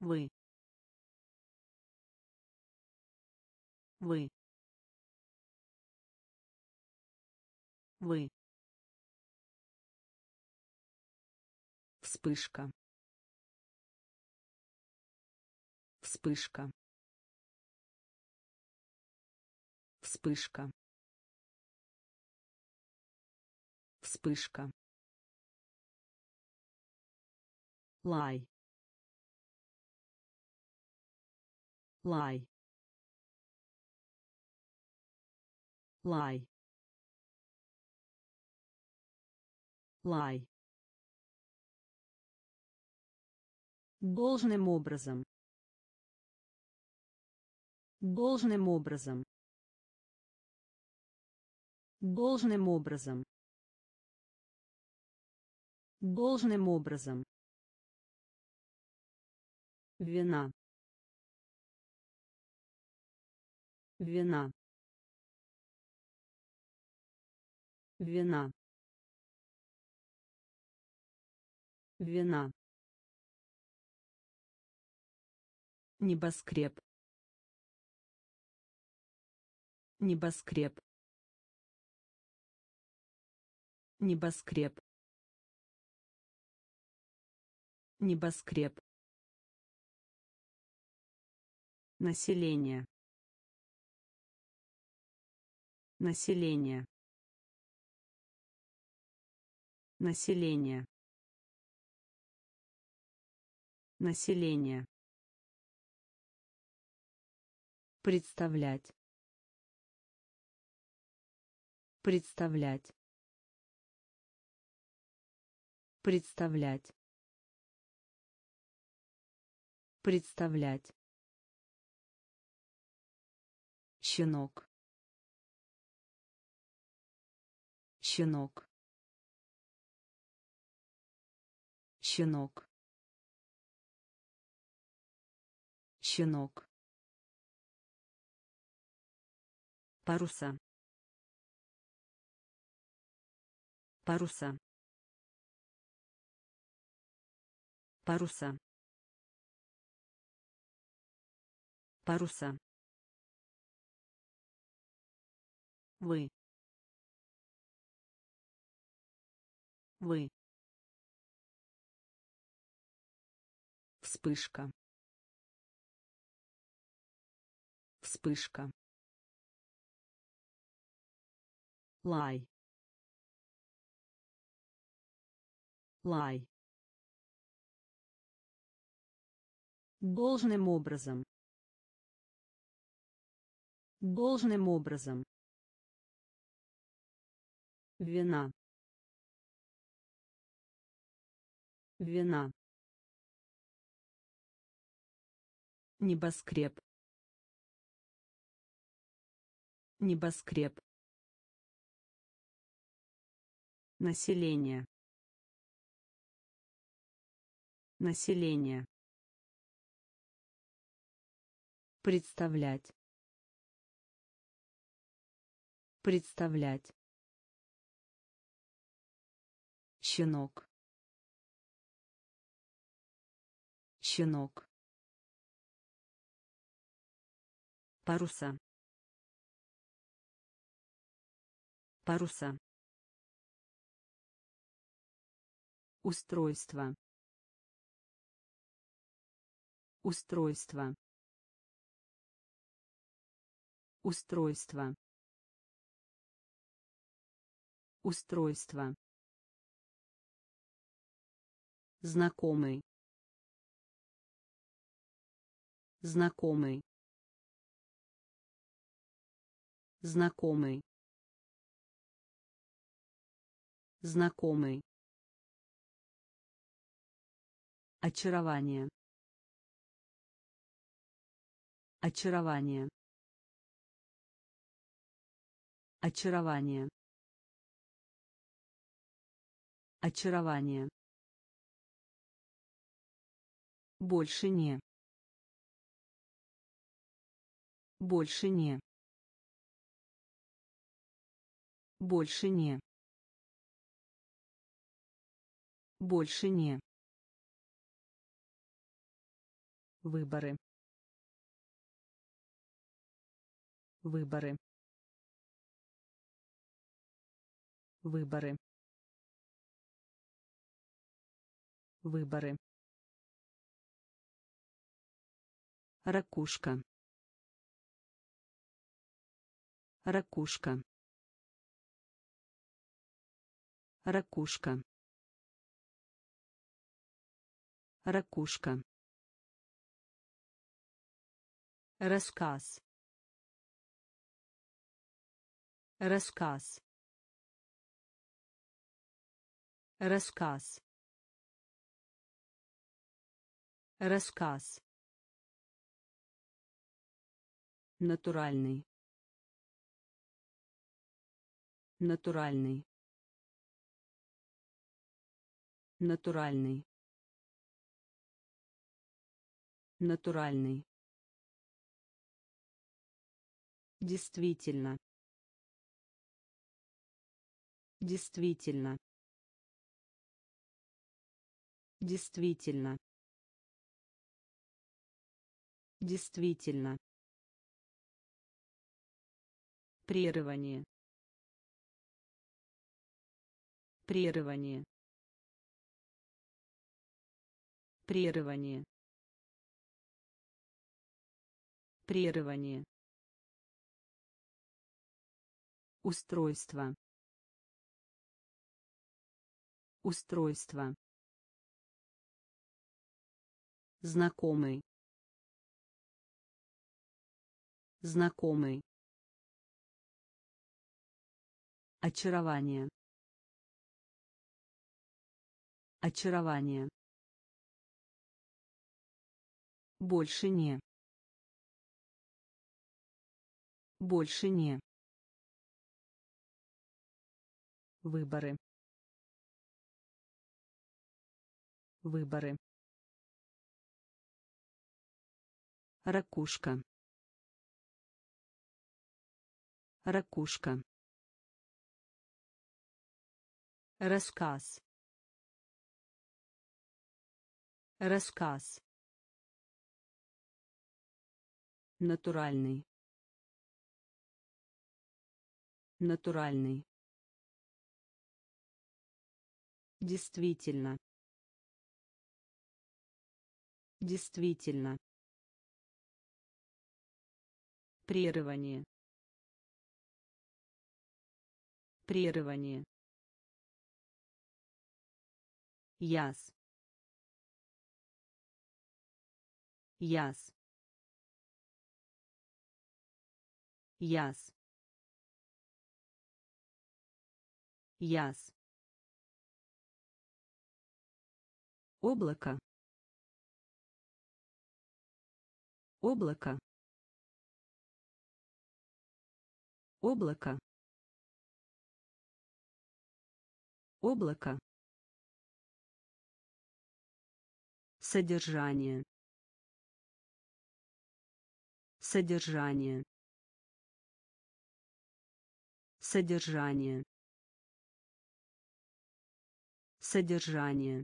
вы, вы, вы, вспышка, вспышка, вспышка, вспышка, лай, лай, лай, лай. Должным образом. Должным образом. Должным образом. Должным образом. Вина. Вина. Вина. Вина. Небоскреб. Небоскреб. Небоскреб. Небоскреб. Население. Население. Население. Население. Представлять. Представлять. Представлять. Представлять. Щенок. Щенок. Щенок. Щенок. Паруса. Паруса. Паруса. Паруса. Вы, вы, вспышка, вспышка, лай, лай. Должным образом. Должным образом. Вина. Вина. Небоскреб. Небоскреб. Население. Население. Представлять. Представлять. Щенок. Щенок. Паруса. Паруса. Устройство. Устройство. Устройство. Устройство. Знакомый. Знакомый. Знакомый. Знакомый. Очарование. Очарование. Очарование. Очарование. Больше не. Больше не. Больше не. Больше не. Выборы. Выборы. Выборы. Выборы. Ракушка. Ракушка. Ракушка. Ракушка. Рассказ. Рассказ. Рассказ. Рассказ. Натуральный. Натуральный. Натуральный. Натуральный. Действительно. Действительно. Действительно. Действительно. Прерывание. Прерывание. Прерывание. Прерывание. Устройство. Устройство. Знакомый. Знакомый. Очарование. Очарование. Больше не. Больше не. Выборы. Выборы. Ракушка. Ракушка. Рассказ. Рассказ. Натуральный. Натуральный. Действительно. Действительно. Прерывание. Прерывание. Яс. Яс. Яс. Яс. Облако. Облако. Облако. Облако. Содержание. Содержание. Содержание. Содержание.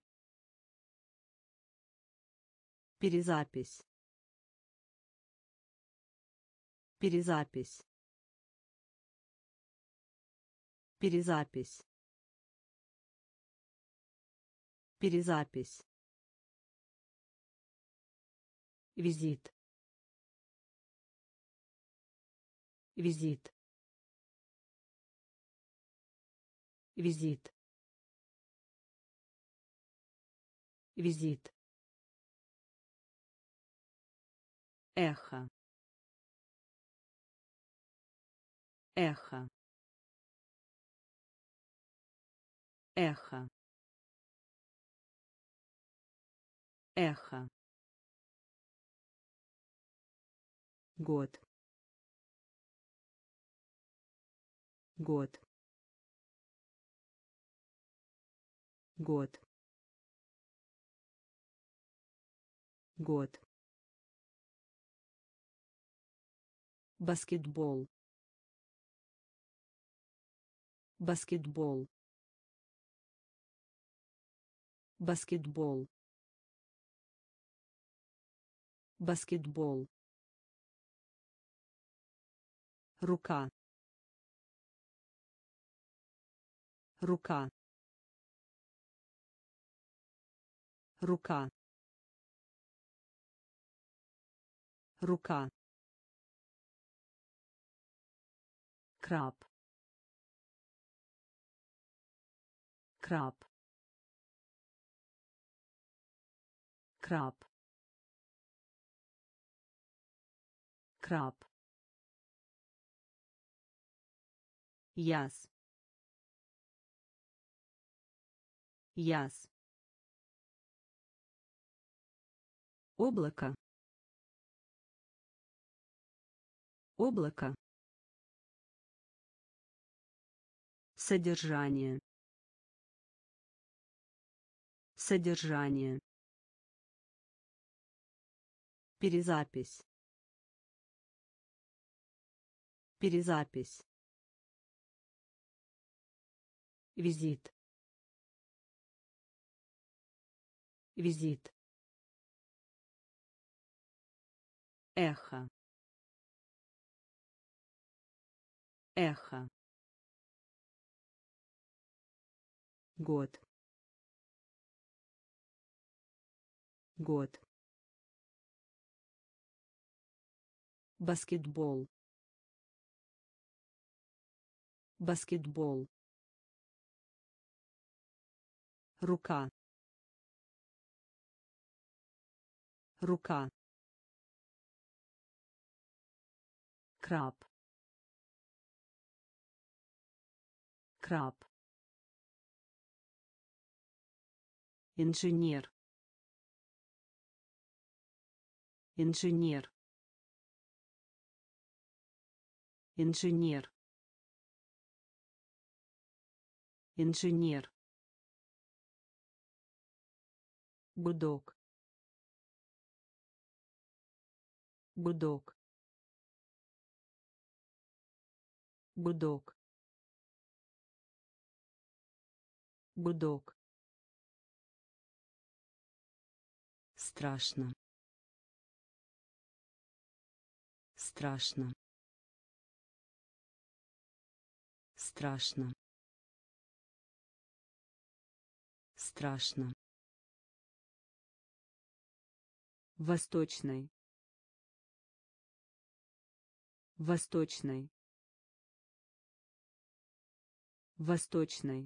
Перезапись. Перезапись. Перезапись. Перезапись. Визит. Визит. Визит. Визит. Эхо. Эхо. Эхо. Эхо. Год. Год. Год. Год. Баскетбол. Баскетбол. Баскетбол. баскетбол, рука, рука, рука, рука, краб, краб, краб, краб, яс, яс, облако, облако, содержание, содержание, перезапись, перезапись, визит, визит, эхо, эхо, год, год, баскетбол, баскетбол, рука, рука, краб, краб, инженер, инженер, инженер, инженер, гудок, гудок, гудок, гудок, страшно, страшно, страшно, страшно, восточный, восточный, восточный,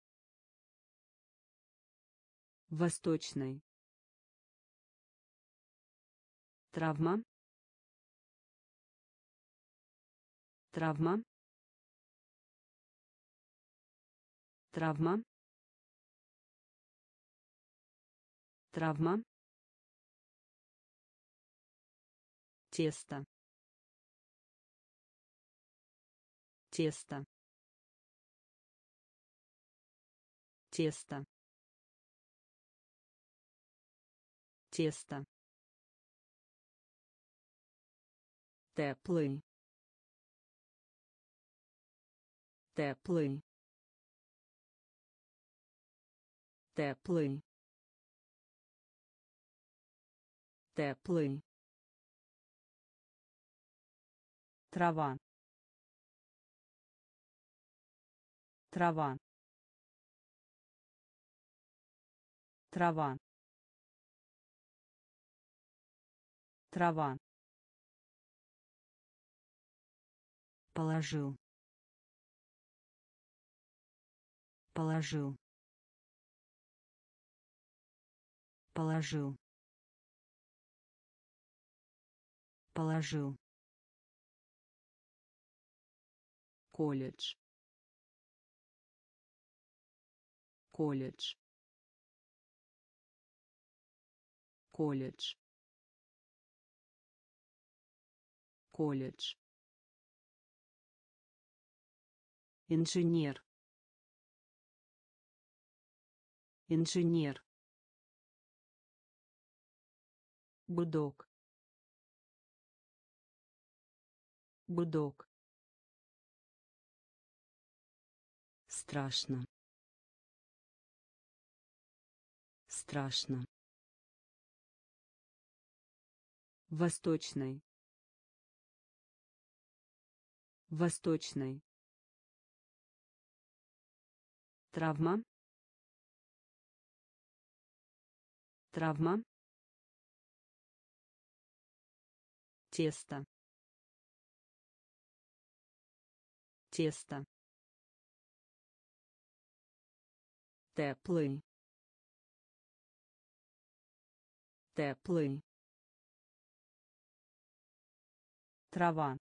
восточный, травма, травма, травма, травма, тесто, тесто, тесто, тесто, теплый, теплый, теплый, теплый, трава, трава, трава, трава, положил, положил, положил, положил, колледж, колледж, колледж, колледж, инженер, инженер, гудок, гудок, страшно, страшно, Восточный. Восточный. Травма. Травма. Тесто. Тесто. Теплый. Теплый. Трава.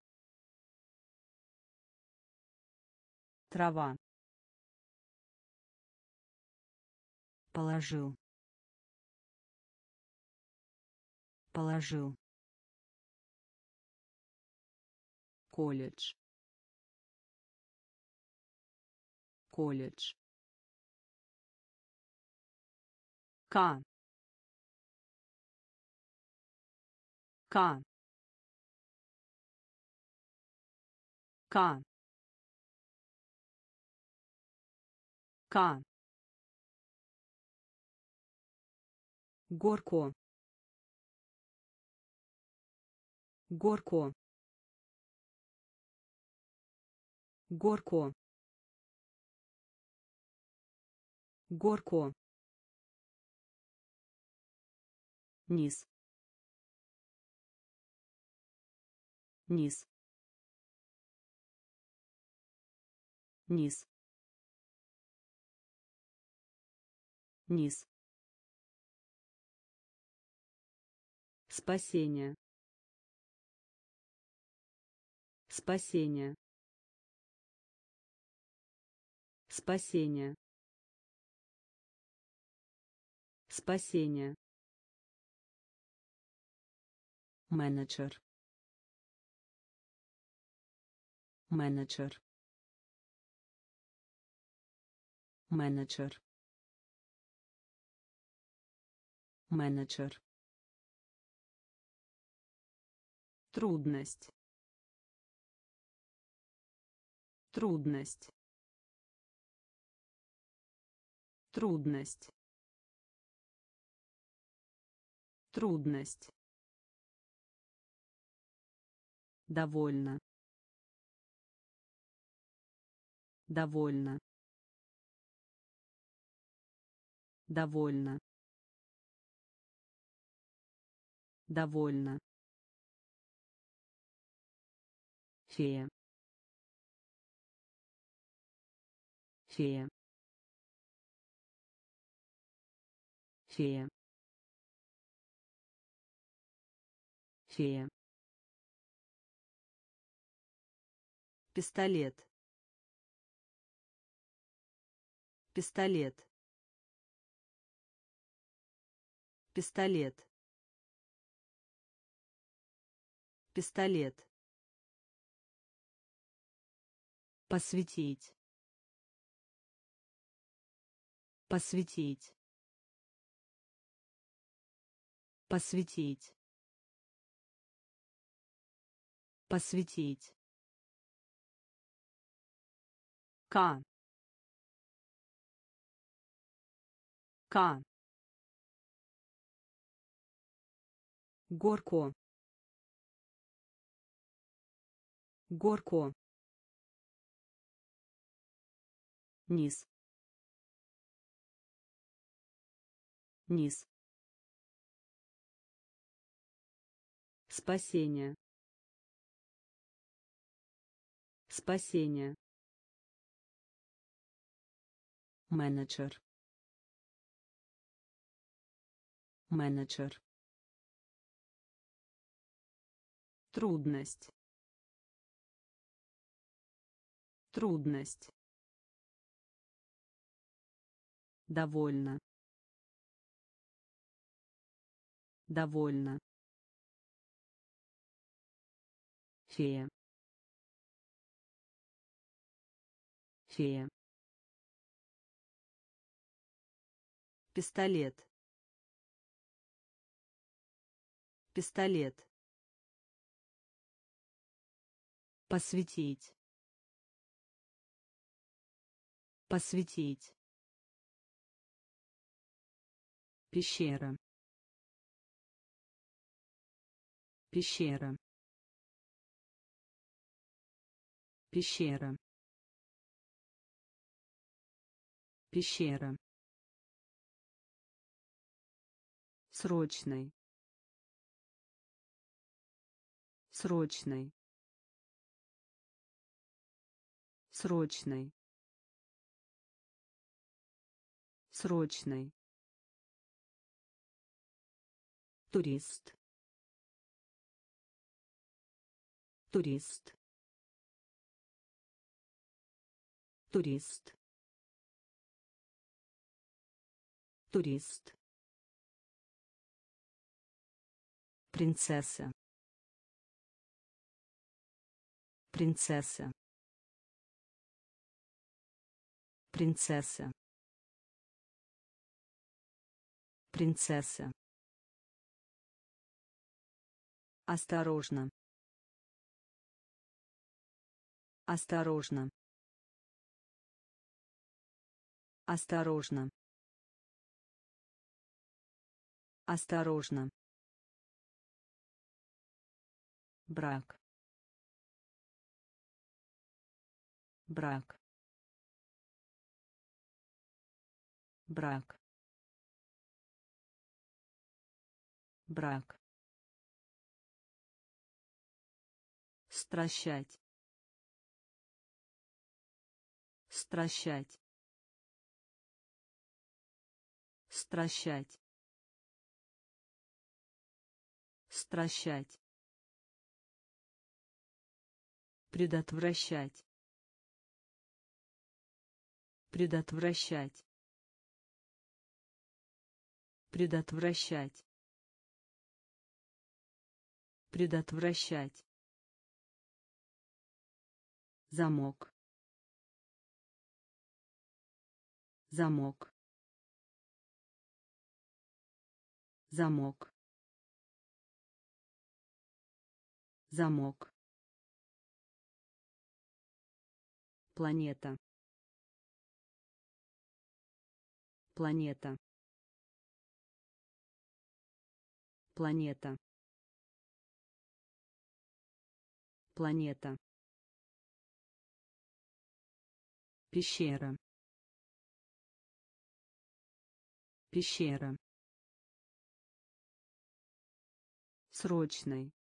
Трава. Положил. Положил. Колледж. Колледж. К. К. К. К. Горко. Горко. Горко. Горко. Низ. Низ. Низ. Низ. Спасение. Спасение. Спасение. Спасение. Менеджер. Менеджер. Менеджер. Менеджер. Трудность. Трудность. Трудность. Трудность. Довольно. Довольно. Довольно. Довольно. Фея. Фея. Фея. Фея. Пистолет. Пистолет. Пистолет. Пистолет. Посвятить. Посвятить. Посвятить. Посвятить. К. К. Горко. Горко. Низ. Низ. Спасение. Спасение. Менеджер. Менеджер. Трудность. Трудность. Довольно. Довольно. Фея. Фея. Пистолет. Пистолет. Посвятить. Посвятить. Пещера. пещера, пещера, пещера, срочный, срочный, срочный, срочный, турист, турист, турист, турист, принцесса, принцесса, принцесса, принцесса, осторожно, осторожно, осторожно, осторожно, брак, брак, брак, брак, стращать, стращать, стращать, стращать, предотвращать, предотвращать, предотвращать, предотвращать, замок, замок, замок, замок, планета, планета, планета, планета, пещера, пещера, срочный,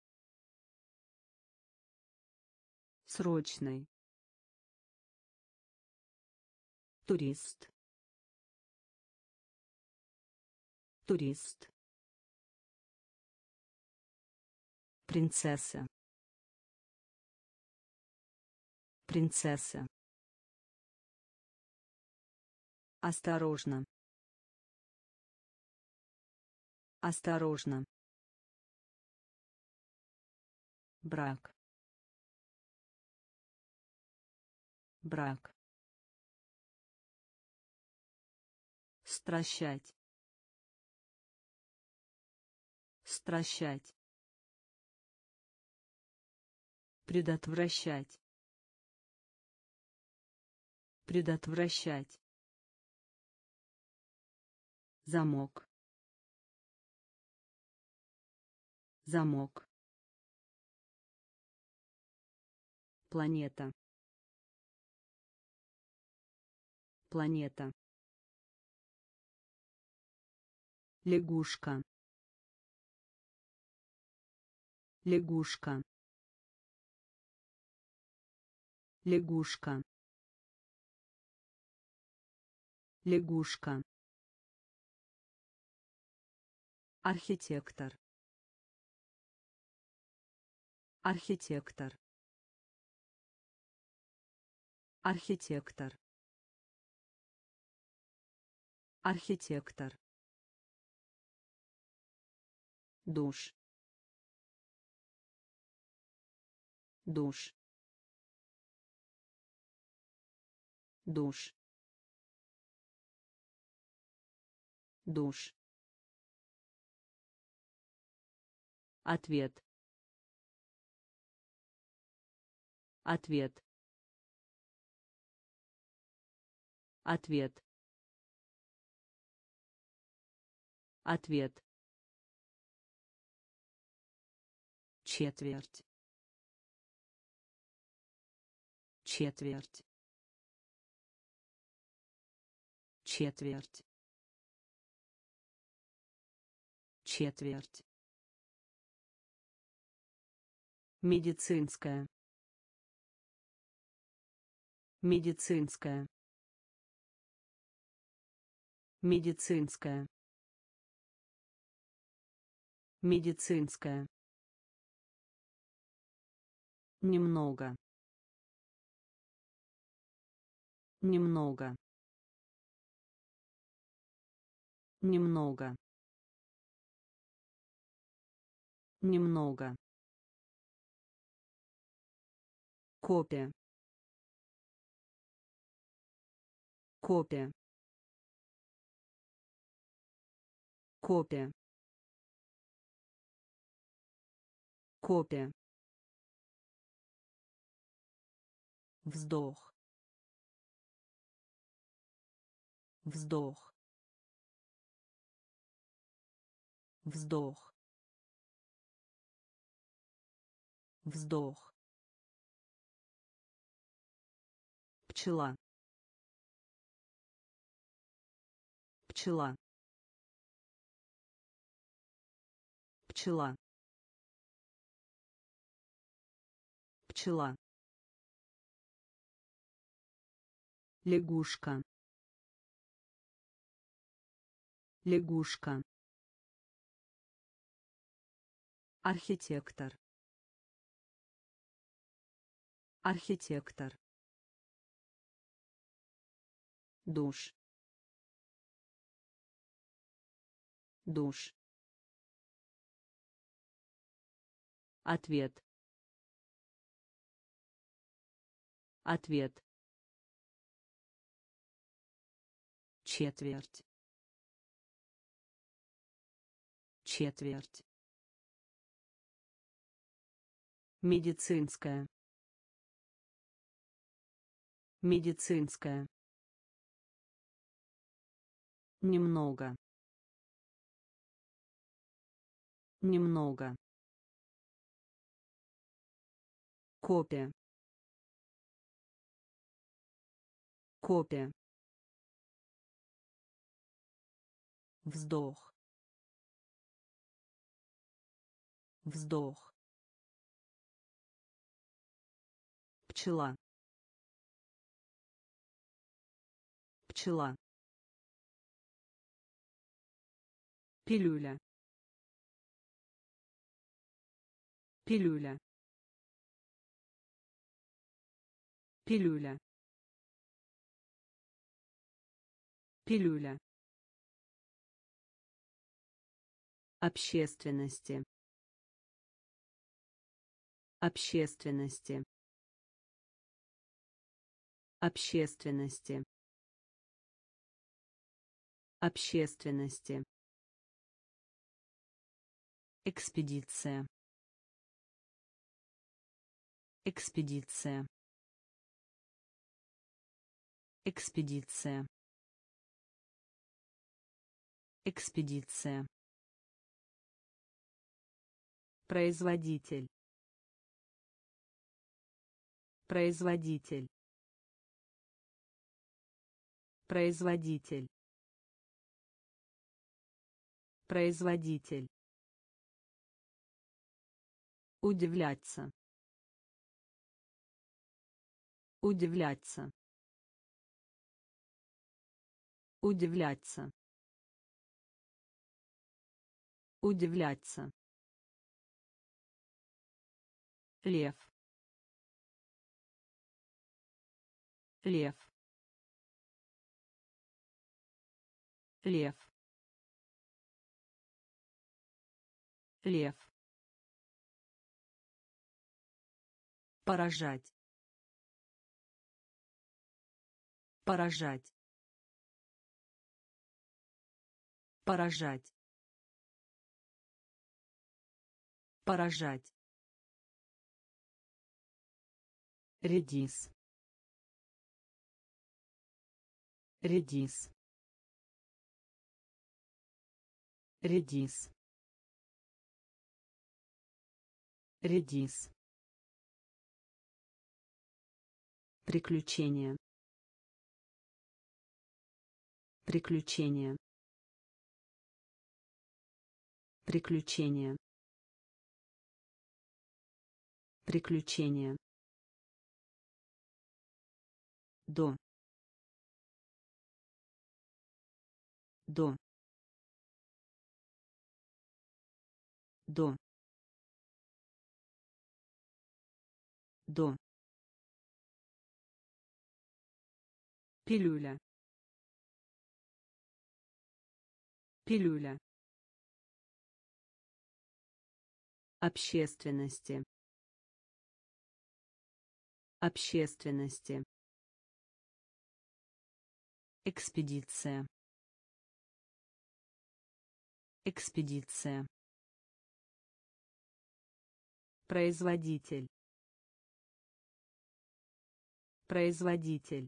срочный, турист, турист, принцесса, принцесса, осторожно, осторожно, брак, брак, стращать, стращать, предотвращать, предотвращать, замок, замок, планета, планета, лягушка, лягушка, лягушка, лягушка, архитектор, архитектор, архитектор, архитектор, душ, душ, душ, душ, ответ, ответ, ответ, ответ, четверть, четверть, четверть, четверть, медицинская, медицинская, медицинская, медицинская, немного, немного, немного, немного, копия, копия, копия, копия, вздох, вздох, вздох, вздох, пчела, пчела, пчела, пчела, лягушка, лягушка, архитектор, архитектор, душ, душ, ответ, ответ, четверть, четверть, медицинская, медицинская, немного, немного, копия, копия, вздох, вздох, пчела, пчела, пилюля, пилюля, пилюля, пилюля, общественности, общественности, общественности, общественности, экспедиция, экспедиция, экспедиция, экспедиция, производитель, производитель, производитель, производитель, удивляться, удивляться, удивляться, удивляться, лев, лев, лев, лев, поражать, поражать, поражать, поражать, редис, редис, редис, редис, приключения, приключения, приключения, приключения, до, до, до, до, пилюля, пилюля, общественности, общественности, экспедиция, экспедиция, производитель, производитель,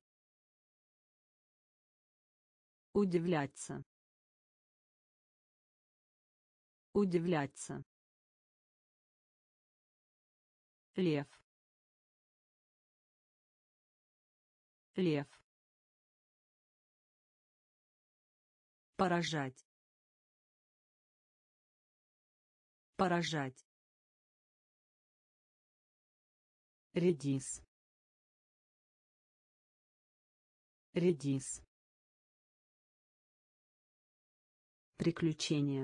удивляться, удивляться, лев, лев, поражать, поражать, редис, редис, приключения,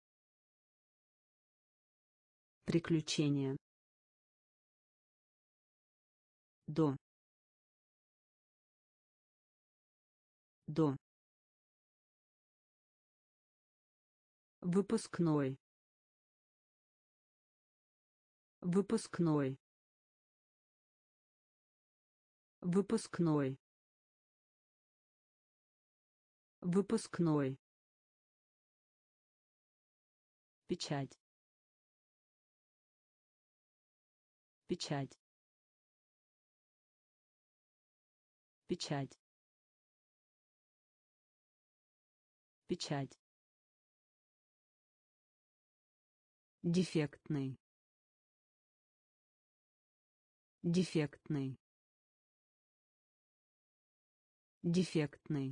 приключения, до, до, выпускной, выпускной, выпускной, выпускной, печать, печать, печать, печать, дефектный, дефектный, дефектный,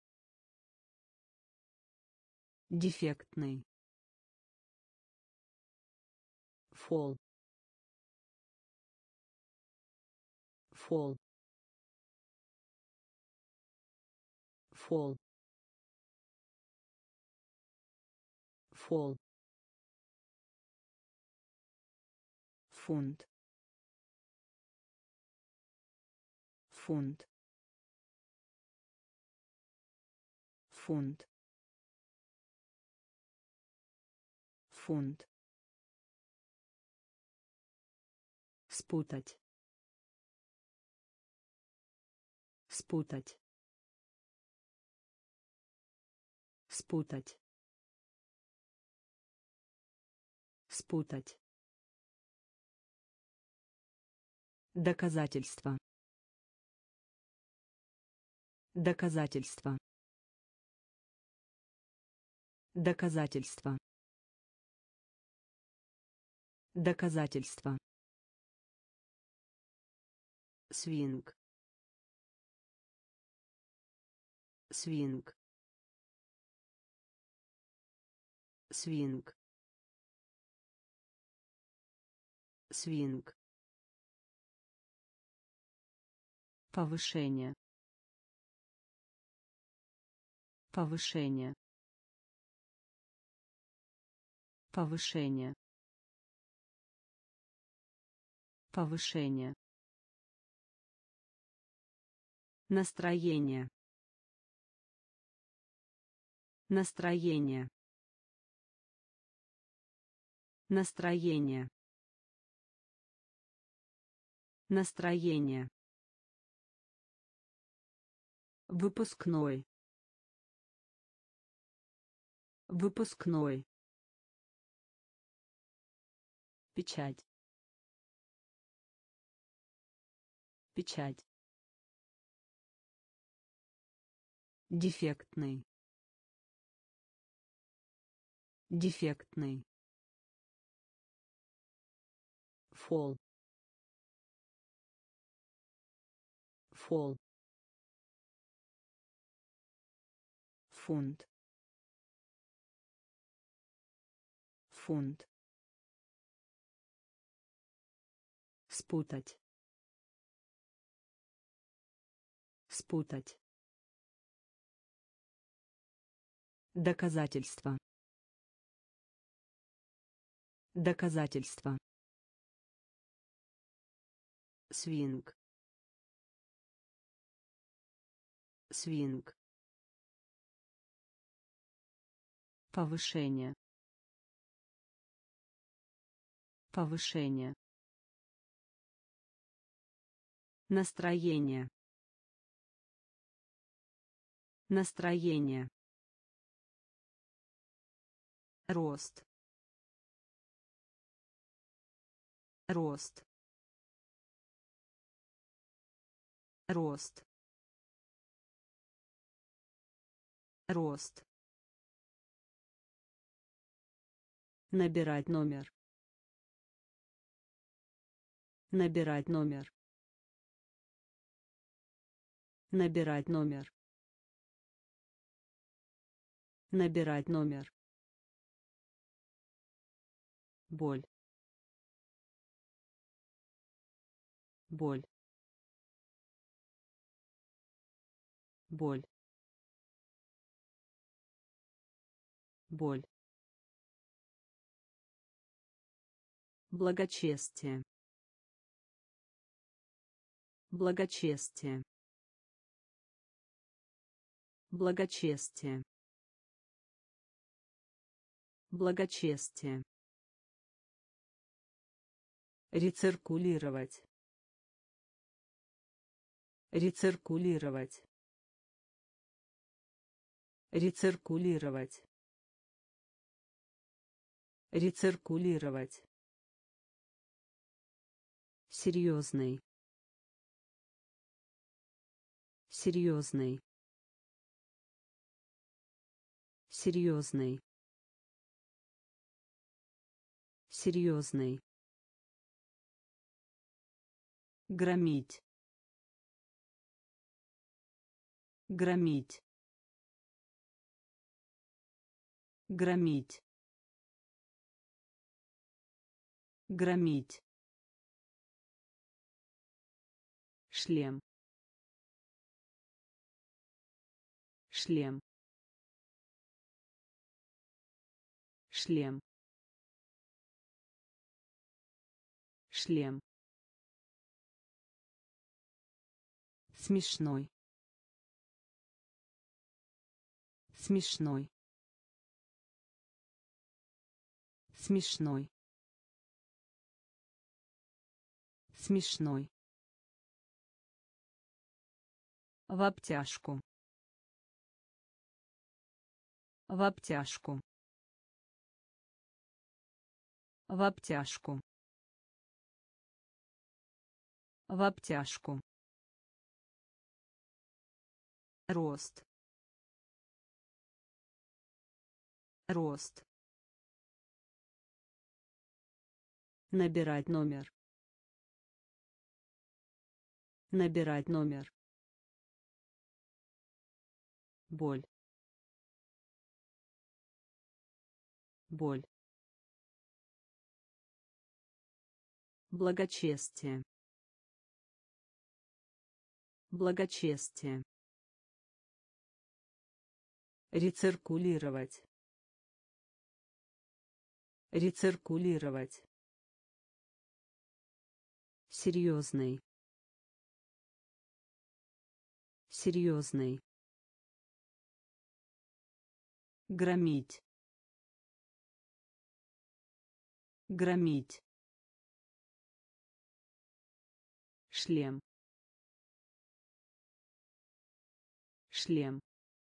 дефектный, фол, фол, фол, фол, фунт, фунт, фунт, фунт, спутать, спутать, спутать, спутать, доказательство, доказательство, доказательство, доказательство, свинг, свинг, свинг, свинг, повышение, повышение, повышение, повышение, настроение, настроение, настроение, настроение, выпускной, выпускной, печать, печать, дефектный, дефектный, фол, фол, фунт, фунт, спутать, спутать, доказательство, доказательство, свинг, свинг, повышение, повышение, настроение, настроение, рост, рост, рост, рост, набирать номер, набирать номер, набирать номер, набирать номер, боль, боль, боль, боль, благочестие, благочестие, благочестие, благочестие, рециркулировать, рециркулировать, рециркулировать, рециркулировать, серьезный, серьезный, серьезный, серьезный, громить, громить, громить, громить, шлем, шлем, шлем, шлем, смешной, смешной, смешной, смешной, в обтяжку, в обтяжку, в обтяжку, в обтяжку, рост, рост, набирать номер, набирать номер, боль, боль, благочестие, благочестие, рециркулировать, рециркулировать, серьезный, серьезный, громить, громить, шлем, шлем,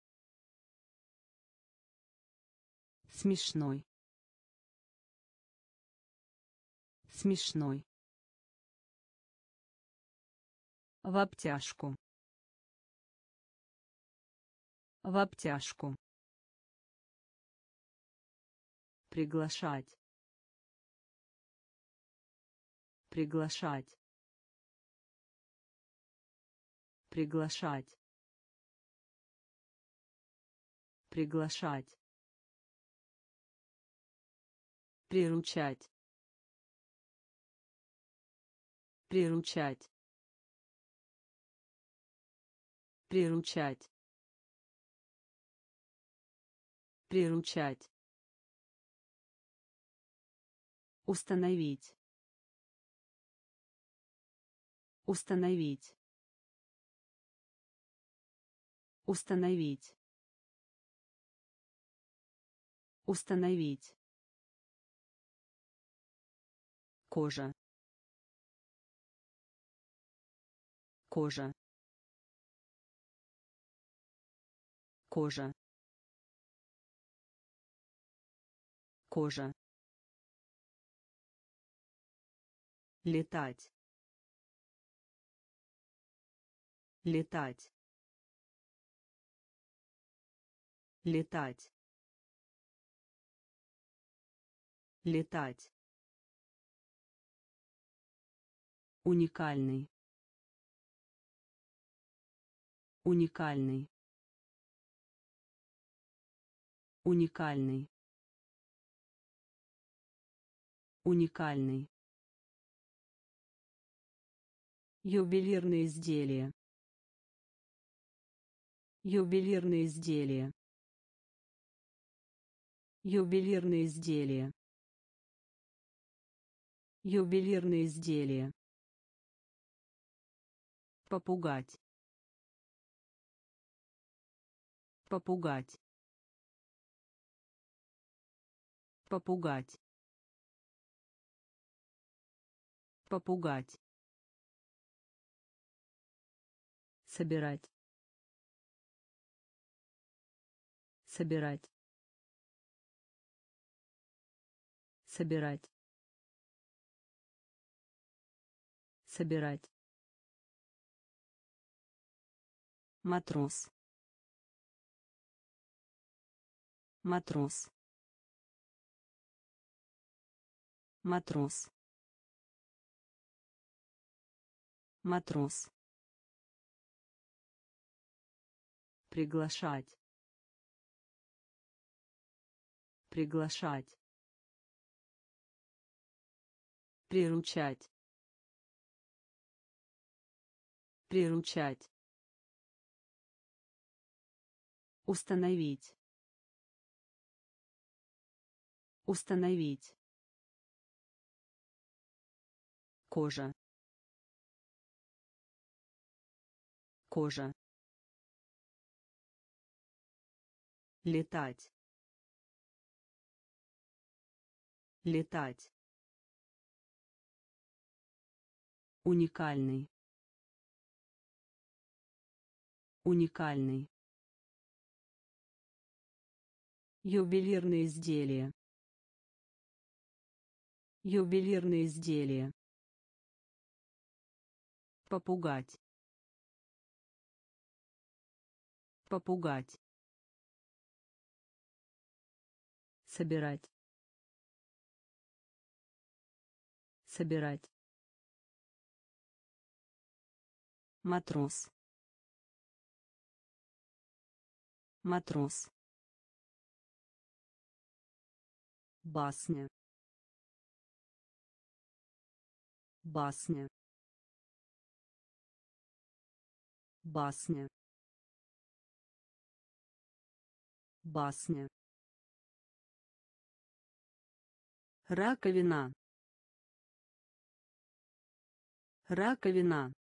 смешной, смешной, в обтяжку, в обтяжку, приглашать, приглашать, приглашать, приглашать, приручать, приручать, приручать, приручать, установить, установить, установить, установить, кожа, кожа, кожа, кожа, летать, летать, летать, летать, уникальный, уникальный, уникальный, уникальный, ювелирные изделия, ювелирные изделия, ювелирные изделия, ювелирные изделия, попугать, попугать, попугать, попугать, собирать, собирать, собирать, собирать, матрос, матрос, матрос, матрос, приглашать, приглашать, приручать, приручать, установить, установить, кожа, кожа, летать, летать, уникальный, уникальный, ювелирные изделия, ювелирные изделия, попугать, попугать, собирать, собирать, матрос, матрос, басня, басня, басня, басня, раковина, раковина,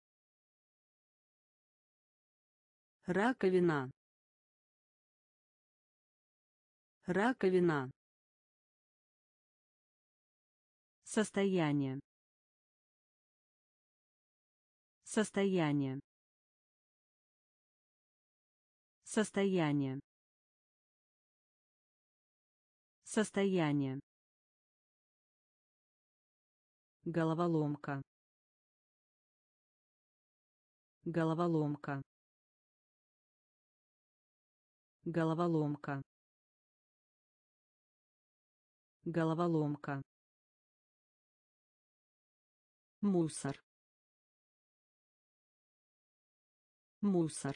раковина, раковина, состояние, состояние, состояние, состояние, головоломка, головоломка, головоломка, головоломка, мусор, мусор,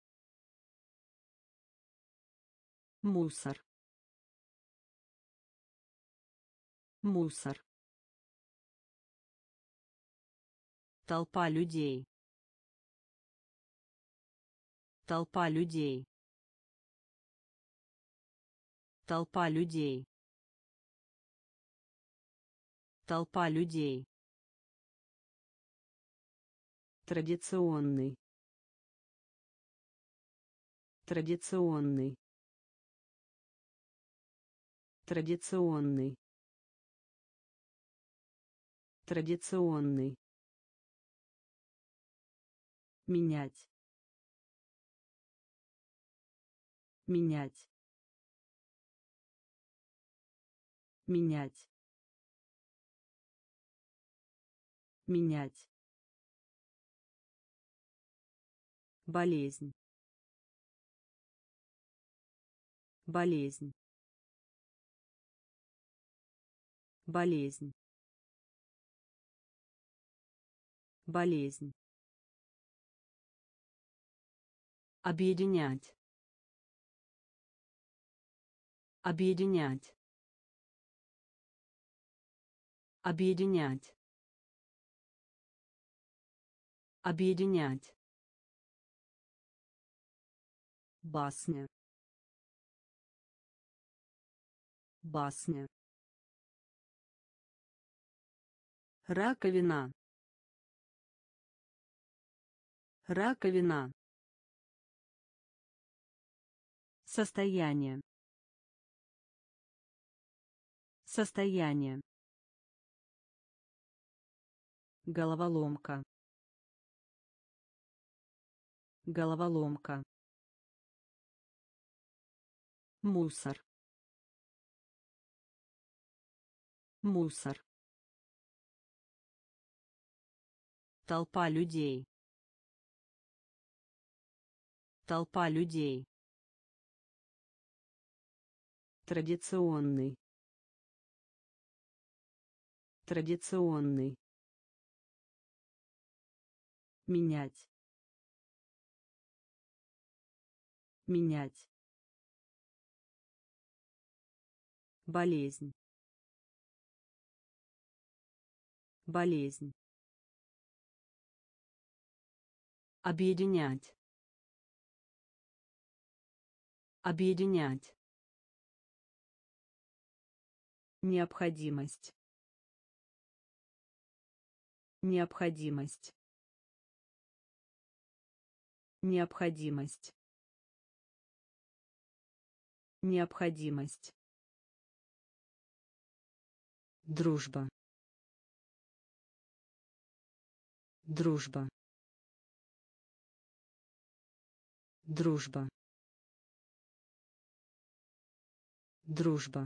мусор, мусор. Толпа людей. Толпа людей. Толпа людей. Толпа людей. Традиционный. Традиционный. Традиционный. Традиционный. Менять. Менять. Менять. Менять. Болезнь. Болезнь. Болезнь. Болезнь. Объединять. Объединять. Объединять. Объединять. Басня. Басня. Раковина. Раковина. Состояние. Состояние. Головоломка. Головоломка. Мусор. Мусор. Толпа людей. Толпа людей. Традиционный. Традиционный. Менять. Менять. Болезнь. Болезнь. Объединять. Объединять. Необходимость. Необходимость. Необходимость. Необходимость. Дружба. Дружба. Дружба. Дружба.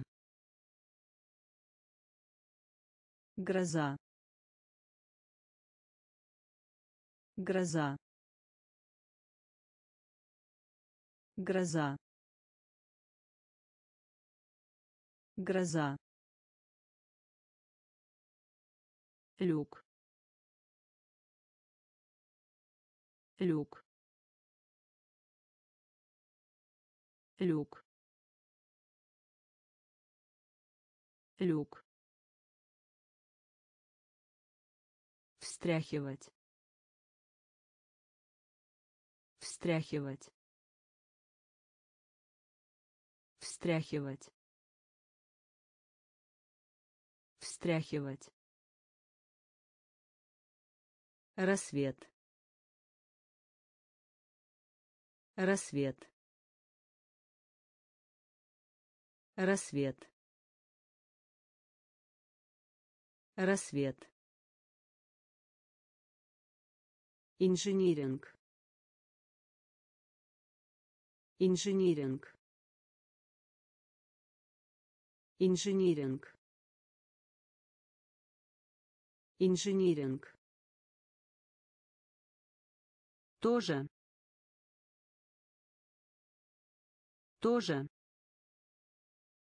Гроза. Гроза. Гроза. Гроза. Люк. Люк. Люк. Люк. Встряхивать. Встряхивать. Встряхивать. Встряхивать. Рассвет. Рассвет. Рассвет. Рассвет. Инжиниринг. Инжиниринг. Инжиниринг. Инжиниринг. Тоже. Тоже.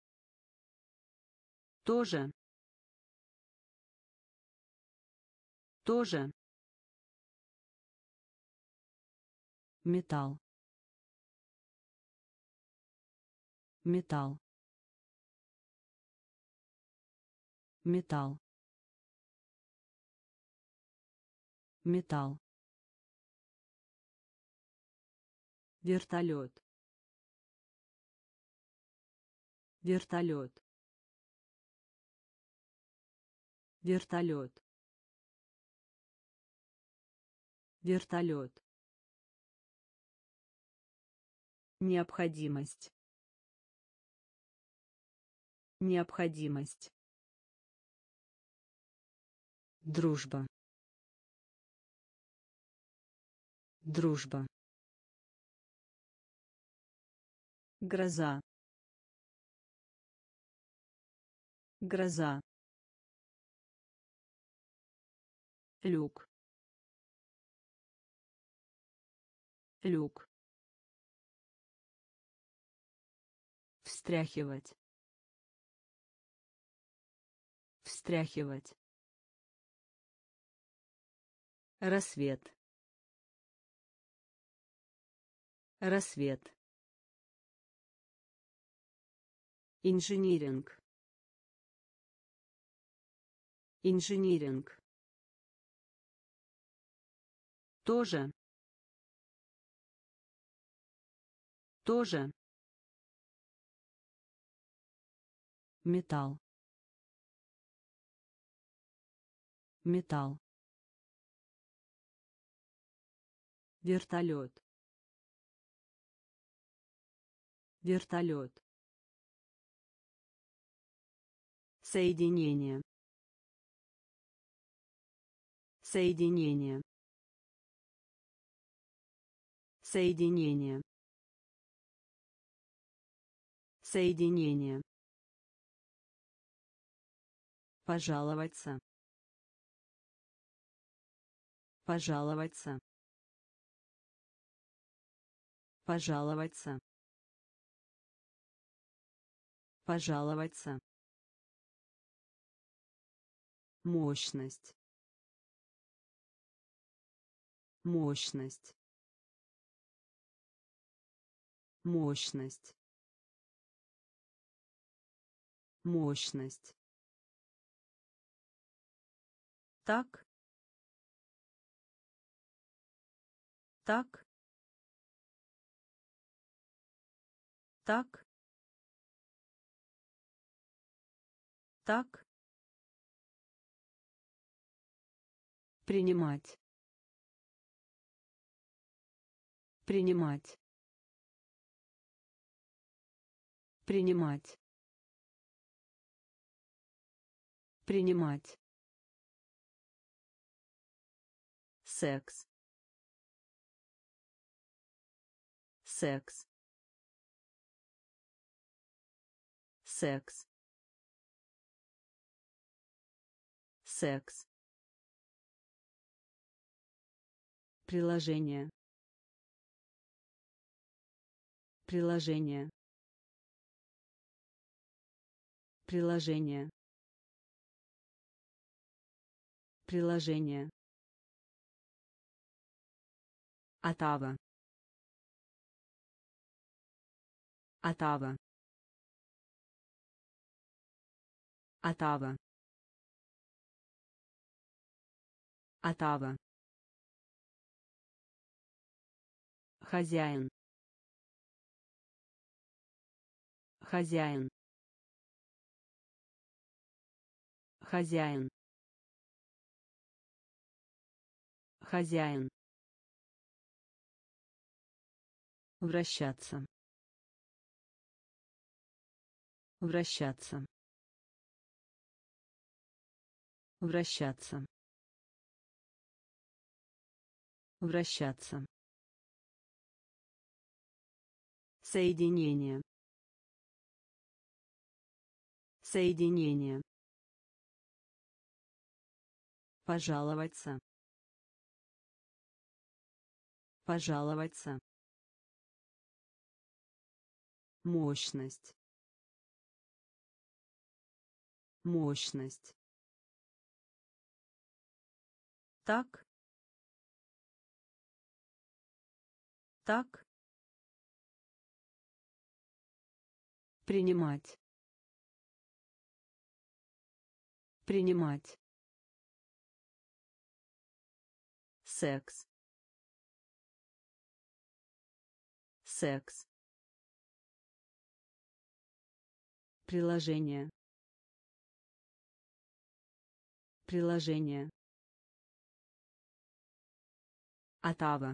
Тоже. Тоже. Металл. Металл. Металл. Металл. Вертолет. Вертолет. Вертолет. Вертолет. Необходимость. Необходимость. Дружба. Дружба. Гроза. Гроза. Люк. Люк. Встряхивать. Встряхивать. Рассвет. Рассвет. Инжиниринг. Инжиниринг. Тоже. Тоже. Металл. Металл. Вертолет. Вертолет. Соединение. Соединение. Соединение. Соединение. Пожаловаться. Пожаловаться. Пожаловаться. Пожаловаться. Мощность. Мощность. Мощность. Мощность. Так. Так. Так. Так. Принимать. Принимать. Принимать. Принимать. Секс. Секс. Секс. Секс. Приложение. Приложение. Приложение. Приложение. Отава. Отава. Отава. Отава. Хозяин. Хозяин. Хозяин. Хозяин. Вращаться. Вращаться. Вращаться. Вращаться. Соединение. Соединение. Пожаловаться. Пожаловаться. Мощность. Мощность. Так. Так. Принимать. Принимать. Секс. Секс. Приложение. Приложение. Отава.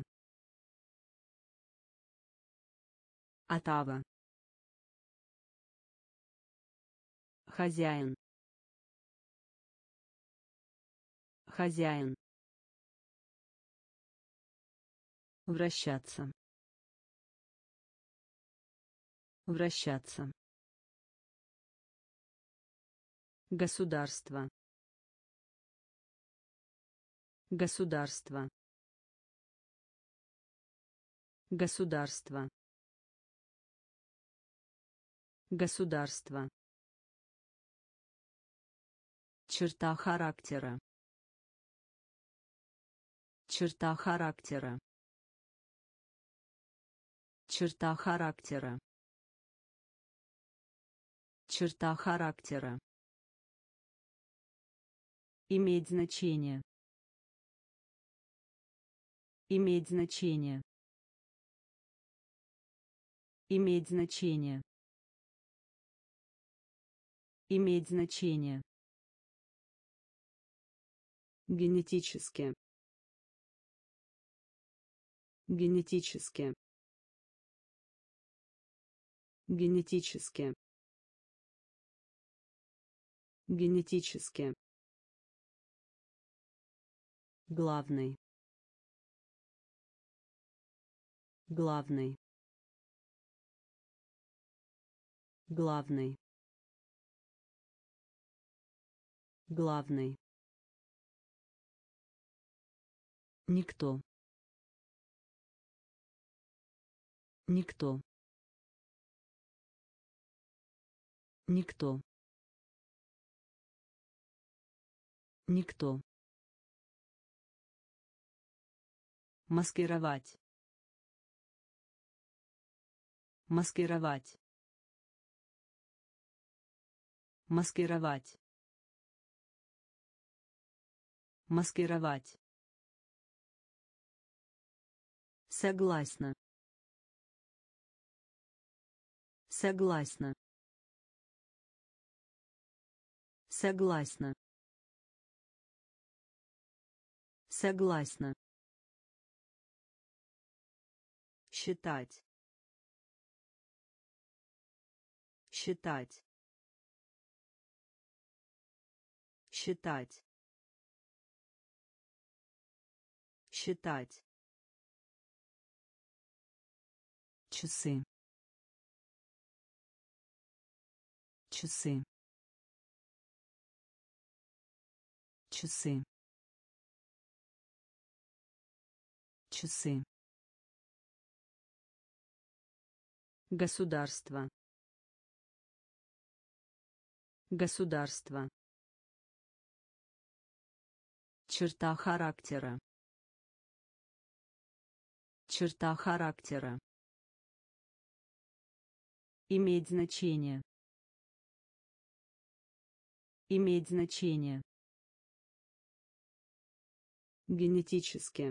Отава. Хозяин. Хозяин. Вращаться. Вращаться. Государство. Государство. Государство. Государство. Черта характера. Черта характера. Черта характера. Черта характера. Иметь значение. Иметь значение. Иметь значение. Иметь значение. Генетически. Генетически. Генетически. Генетически. Главный. Главный. Главный. Главный. Никто. Никто. Никто. Никто. Маскировать. Маскировать. Маскировать. Маскировать. Согласна. Согласна. Согласна. Согласна. Считать. Считать. Считать. Считать. Часы. Часы. Часы. Часы. Государство. Государство. Черта характера. Черта характера. Иметь значение. Иметь значение. Генетически.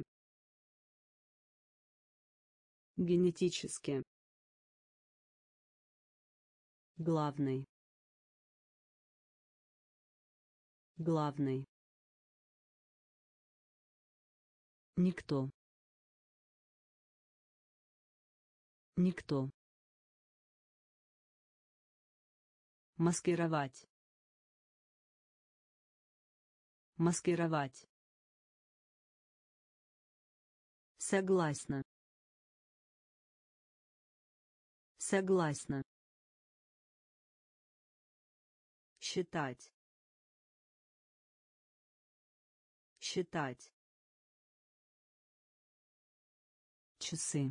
Генетически. Главный. Главный. Никто. Никто. Маскировать. Маскировать. Согласна. Согласна. Считать. Считать. Часы.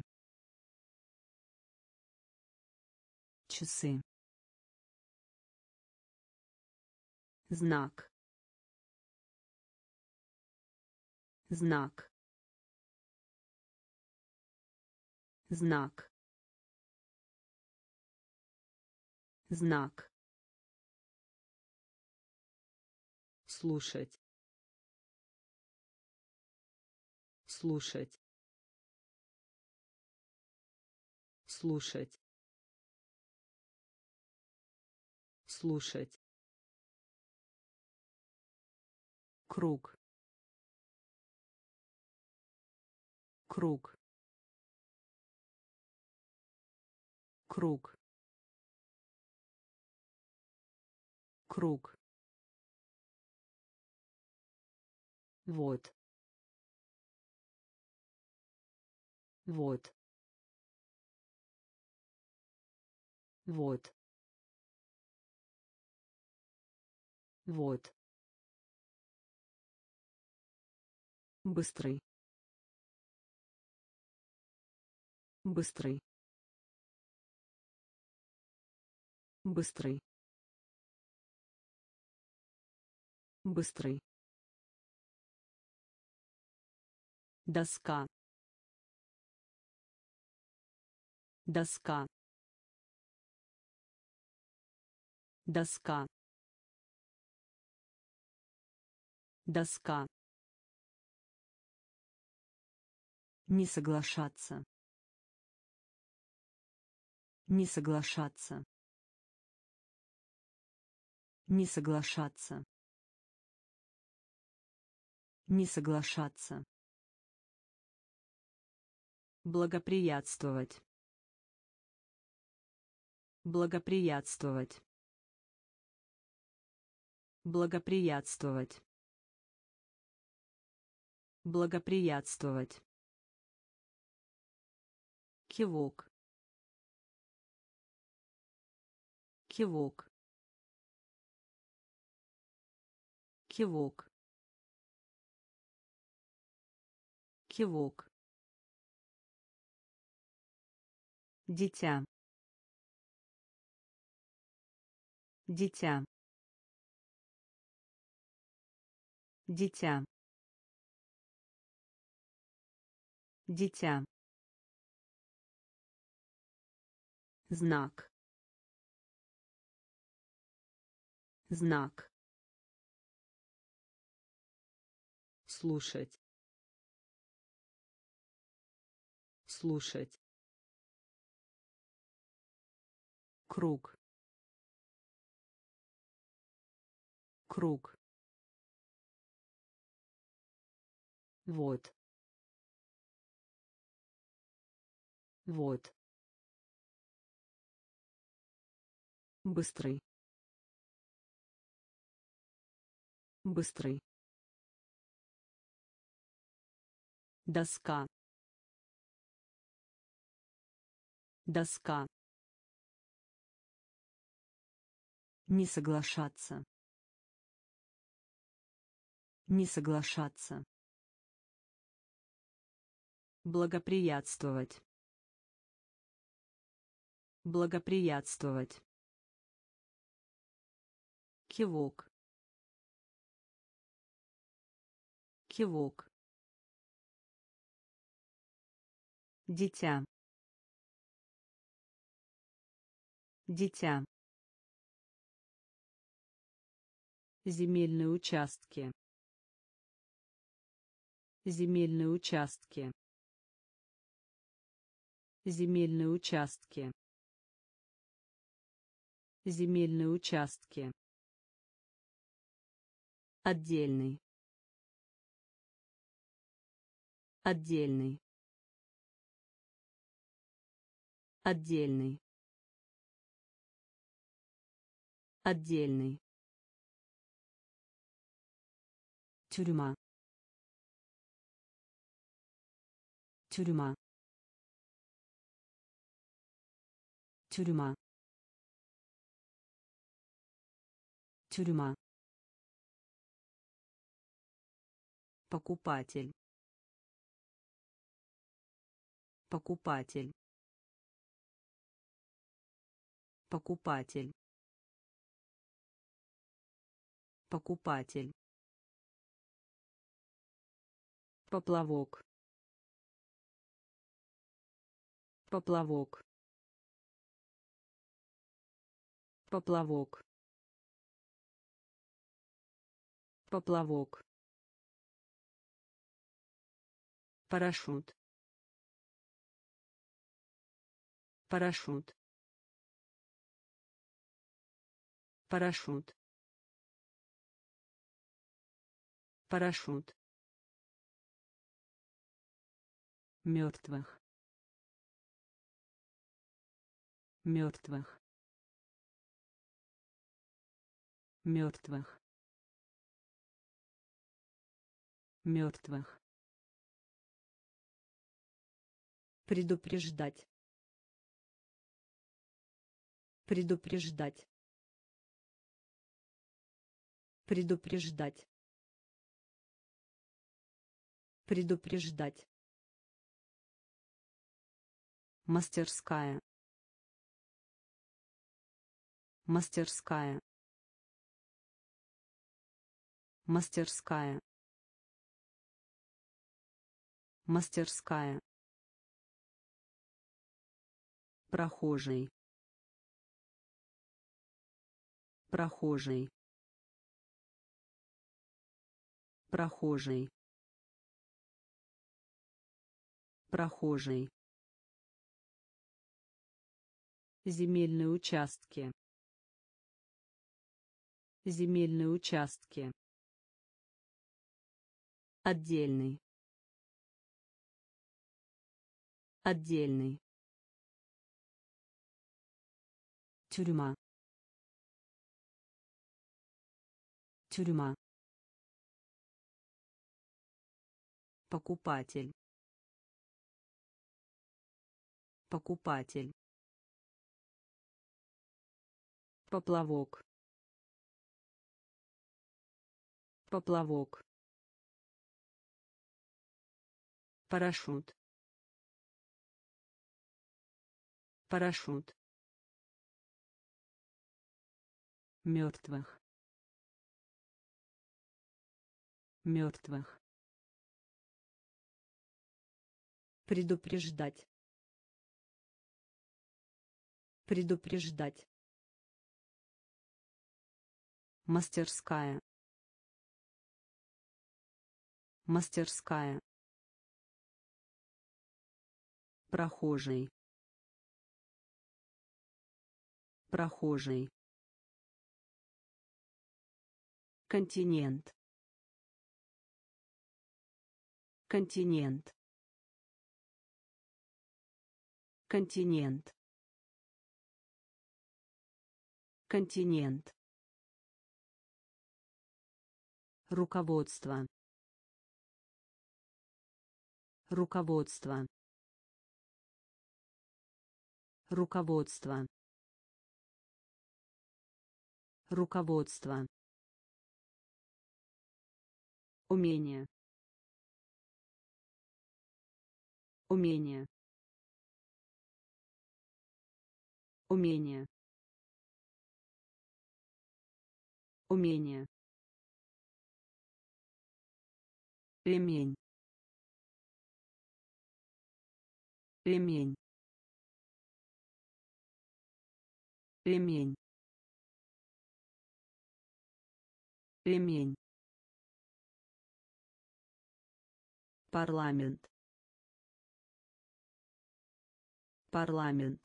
Часы. Знак. знак, знак, знак, слушать, слушать, слушать, слушать, круг, круг, круг, круг, вот, вот, вот, вот, быстрый, быстрый, быстрый, быстрый, доска, доска, доска, доска, не соглашаться, не соглашаться, не соглашаться, не соглашаться, благоприятствовать, благоприятствовать, благоприятствовать, благоприятствовать, кивок, кивок, кивок, кивок, дитя, дитя, дитя, дитя, знак, знак, слушать, слушать, круг, круг, вот, вот, быстрый, быстрый, доска, доска, не соглашаться, не соглашаться, благоприятствовать, благоприятствовать, кивок, кивок, дитя, дитя, земельные участки, земельные участки, земельные участки, земельные участки, отдельный, отдельный, отдельный, отдельный, тюрьма, тюрьма, тюрьма, тюрьма, покупатель, покупатель, покупатель, покупатель, Поплавок. Поплавок. Поплавок. Поплавок. Парашют. Парашют. Парашют. Парашют. Мертвых. Мертвых. Мертвых. Мертвых. Предупреждать. Предупреждать. Предупреждать. Предупреждать. Мастерская. Мастерская. Мастерская. Мастерская. Прохожий. Прохожий. Прохожий. Прохожий. Земельные участки. Земельные участки. Отдельный. Отдельный. Тюрьма. Тюрьма. Покупатель. Покупатель. Поплавок. Поплавок. Парашют. Парашют. Мертвых. Мертвых. Предупреждать. Предупреждать. Мастерская. Мастерская. Прохожий. Прохожий. Континент. Континент. Континент. Континент. Руководство. Руководство. Руководство. Руководство. Умение. Умение. Умение. Умение. Ремень. Ремень. Ремень. Ремень. Парламент. Парламент.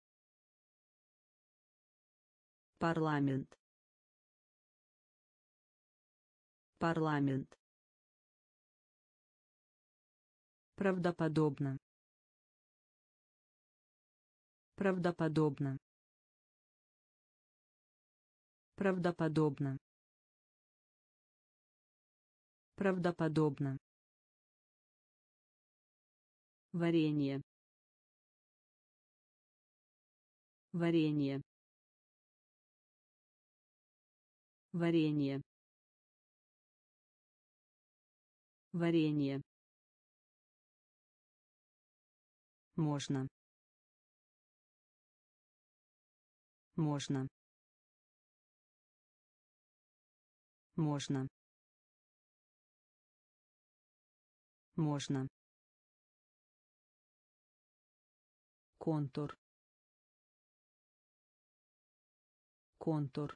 Парламент. Парламент. Правдоподобно. Правдоподобно. Правдоподобно. Правдоподобно. Варенье. Варенье. Варенье. Варенье. Можно. Можно. Можно. можно, контур, контур,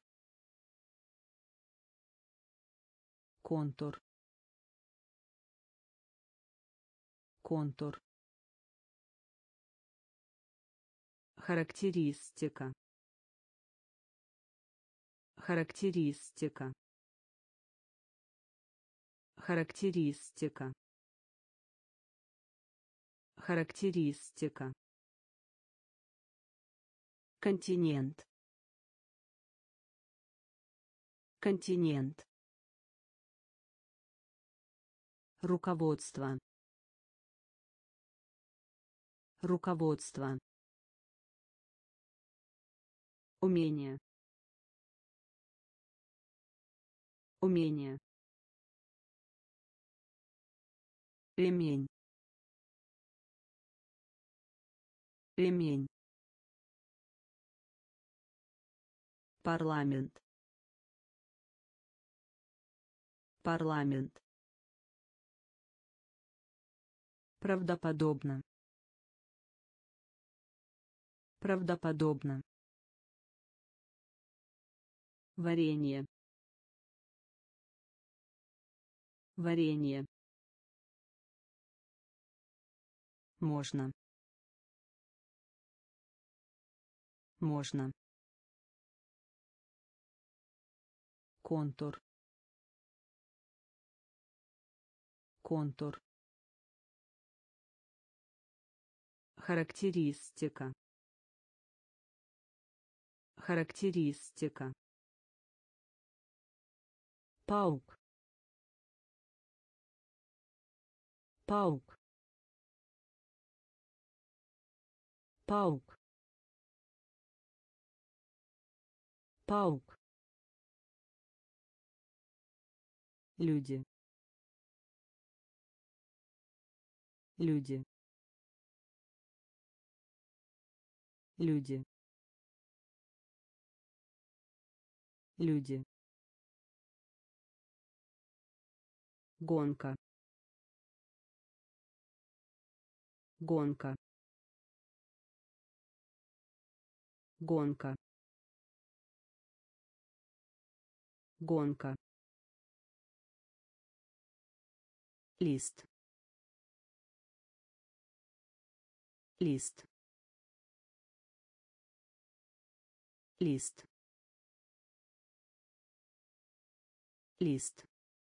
контур, контур, характеристика, характеристика, характеристика, характеристика, континент, континент, руководство, руководство, умение, умение, ремень, ремень, парламент, парламент, правдоподобно, правдоподобно, варенье, варенье, можно, можно, контур, контур, характеристика, характеристика, паук, паук, паук, паук, люди, люди, люди, люди, гонка, гонка, гонка, гонка, лист, лист, лист, лист,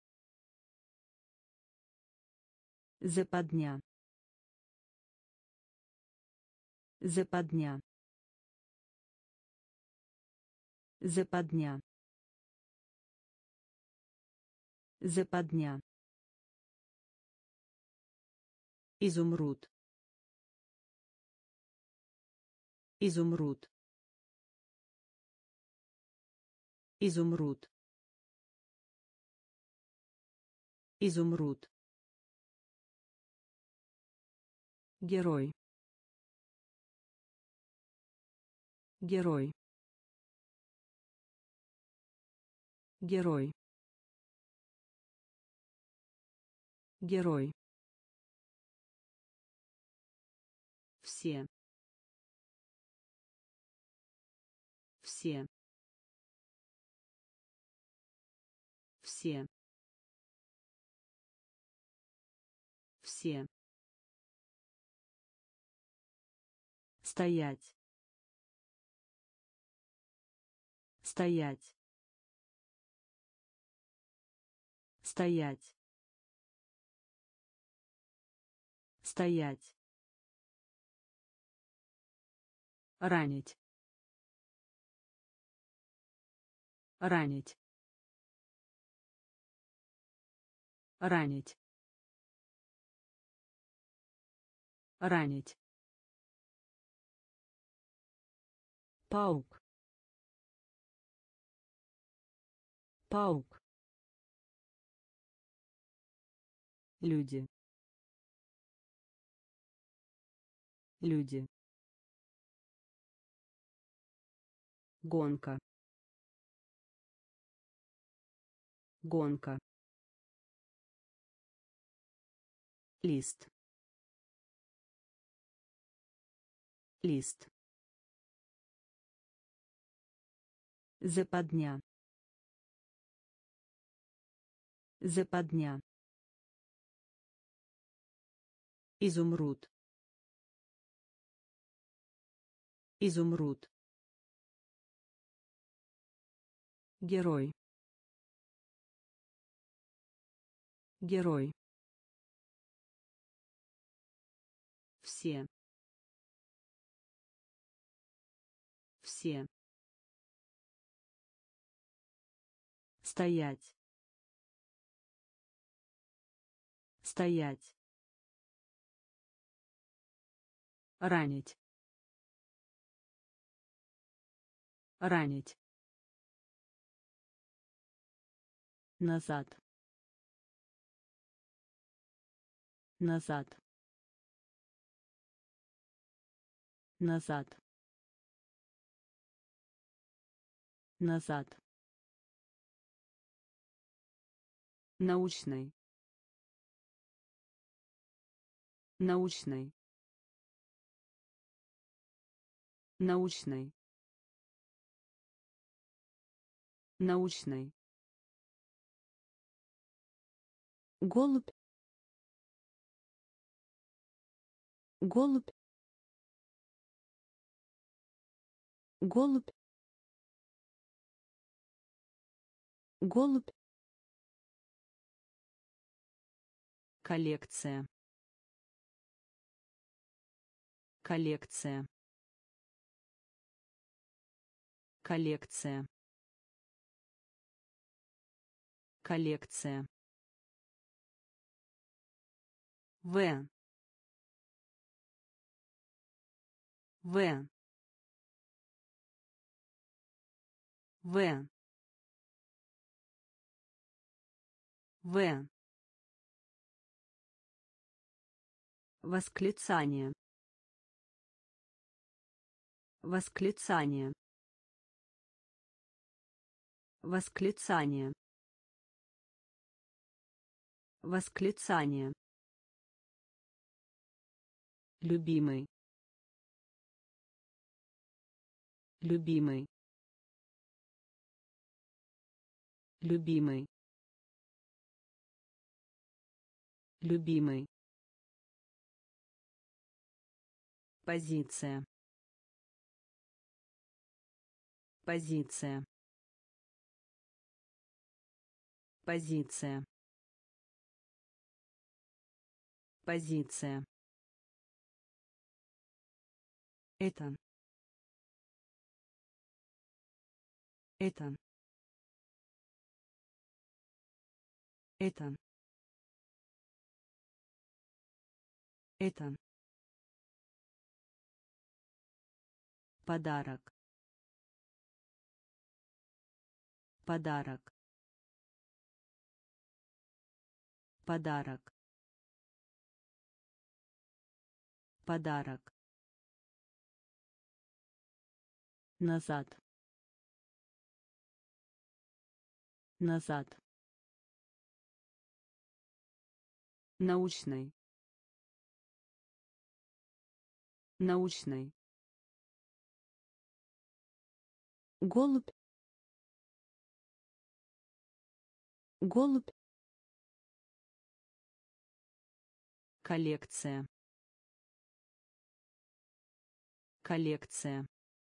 западня, западня, западня, западня, изумруд, изумруд, изумруд, изумруд, герой, герой, герой, герой, все, все, все, все, стоять, стоять, стоять, стоять, ранить, ранить, ранить, ранить, паук, паук, люди, люди, гонка, гонка, лист, лист, западня, западня, изумруд, изумруд, герой, герой, все, все, стоять, стоять, ранить, ранить, назад, назад, назад, назад, научный, научный, научный, научный, голубь, голубь, голубь, голубь, коллекция, коллекция, коллекция, коллекция, В, В, В, В, восклицание, восклицание, восклицание, восклицание, любимый, любимый, любимый, любимый, позиция, позиция, позиция, позиция, это, это, это, это, подарок, подарок, подарок, подарок, назад, назад, научный, научный, голубь, голубь, коллекция, коллекция,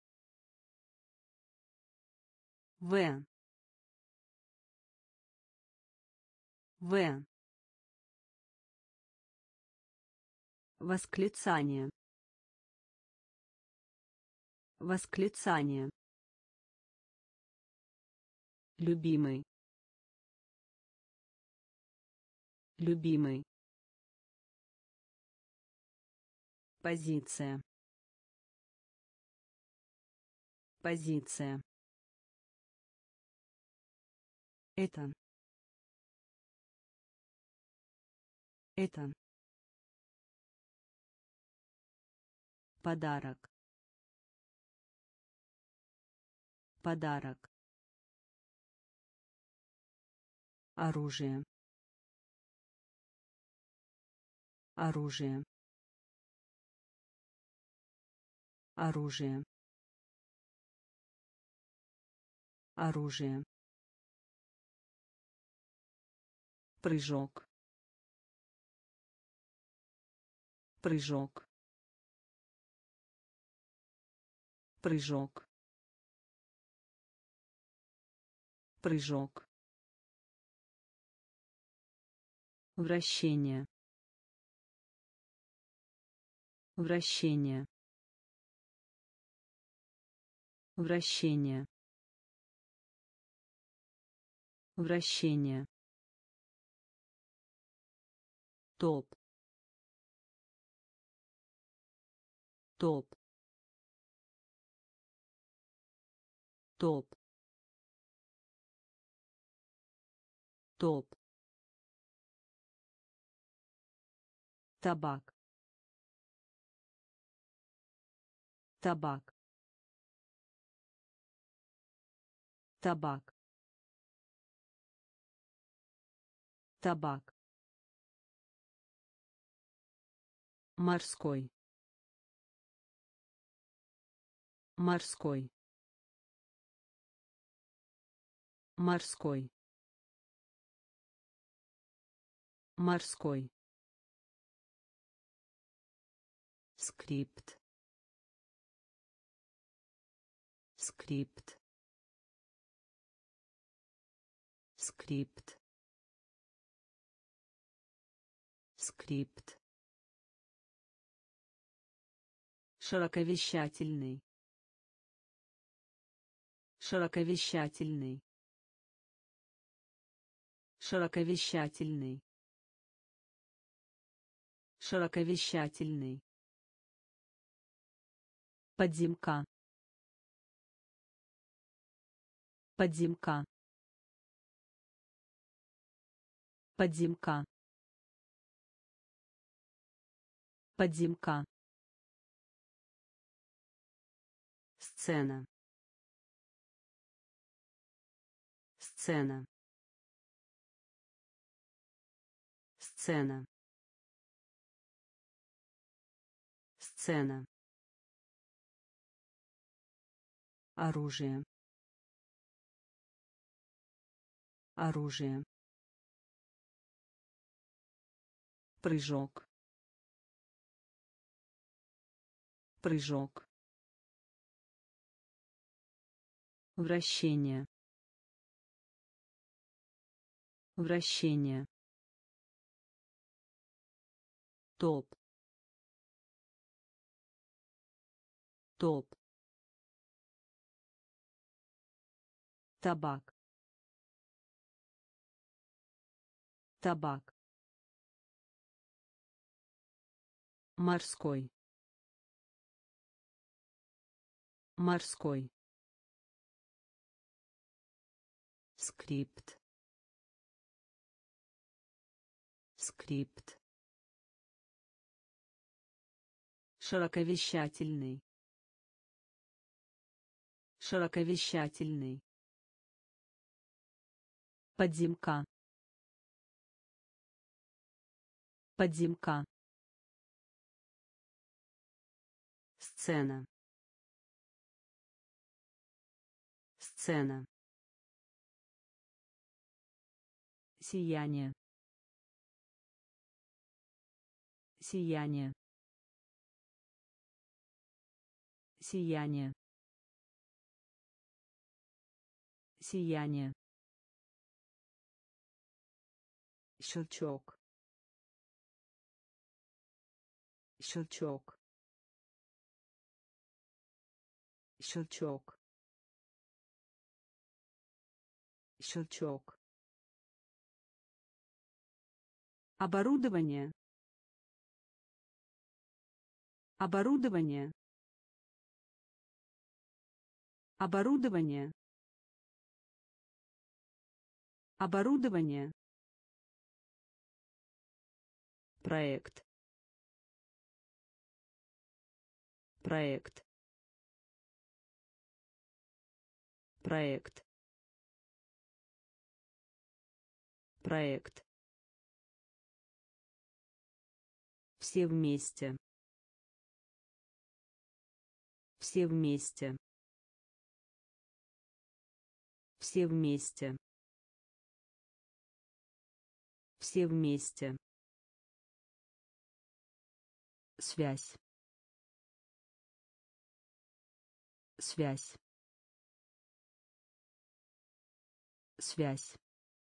В, В, восклицание, восклицание, любимый, любимый, позиция, позиция, это, это, подарок, подарок, оружие, оружие, оружие, оружие, прыжок, прыжок, прыжок, прыжок, вращение, вращение, вращение, вращение, топ, топ, топ, топ, табак, табак, табак, табак, морской, морской, морской, морской, скрипт, скрипт, скрипт, скрипт, широковещательный, широковещательный, широковещательный, широковещательный, подземка, подземка, подземка, подземка, сцена, сцена, сцена, сцена, оружие, оружие, прыжок, прыжок, вращение, вращение, топ, топ, табак, табак, морской, морской, скрипт, скрипт, широковещательный, широковещательный, подземка, подземка, сцена, сцена, сияние, сияние, сияние, сияние, щелчок, щелчок, щелчок, щелчок, оборудование, оборудование, оборудование, оборудование, проект, проект, проект, проект, Все вместе. Все вместе. Все вместе. Все вместе. Связь. Связь. Связь.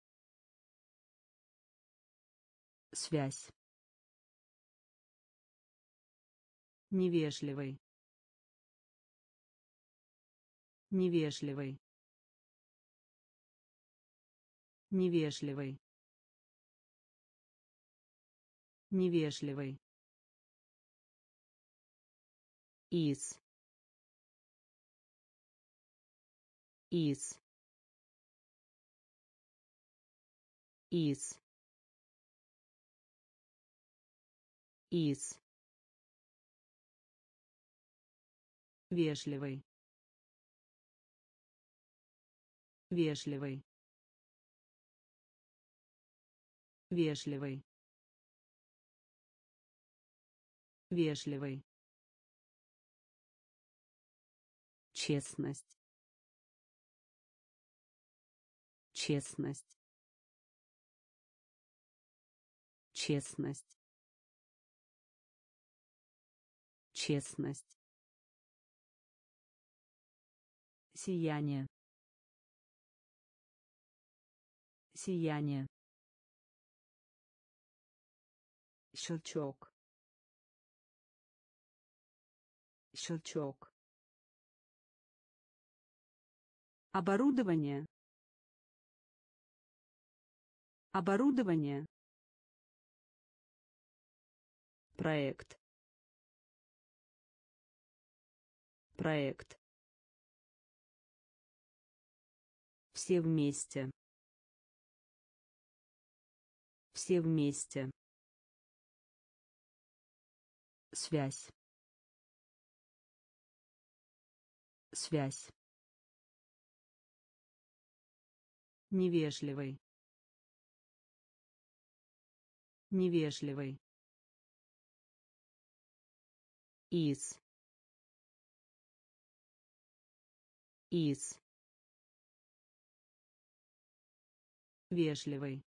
Связь. Невежливый. Невежливый. Невежливый. Невежливый. Из. Из. Из. Из. Вежливый. Вежливый. Вежливый. Вежливый. Честность. Честность. Честность. Честность. Сияние. Сияние. Щелчок. Щелчок. Оборудование. Оборудование. Проект. Проект. Все вместе. Все вместе. Связь. Связь. Невежливый. Невежливый. Из. Из. Вежливый.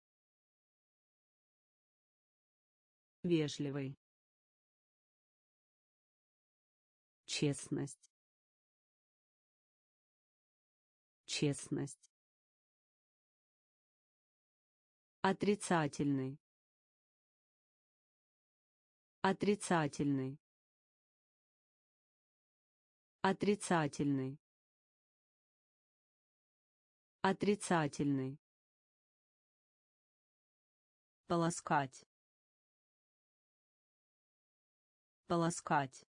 Вежливый. Честность. Честность. Отрицательный. Отрицательный. Отрицательный. Отрицательный. Полоскать. Полоскать.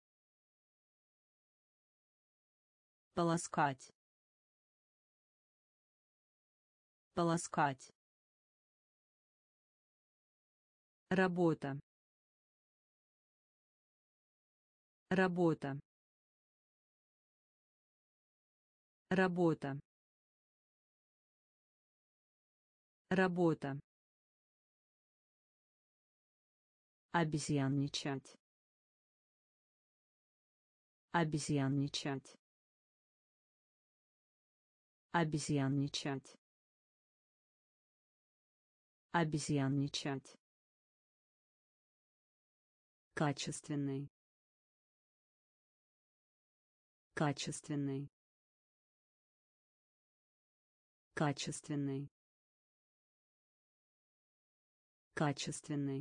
Полоскать. Полоскать. Работа. Работа. Работа. Работа. Обезьянничать. Обезьянничать. Обезьянничать. Обезьянничать. Качественный. Качественный. Качественный. Качественный.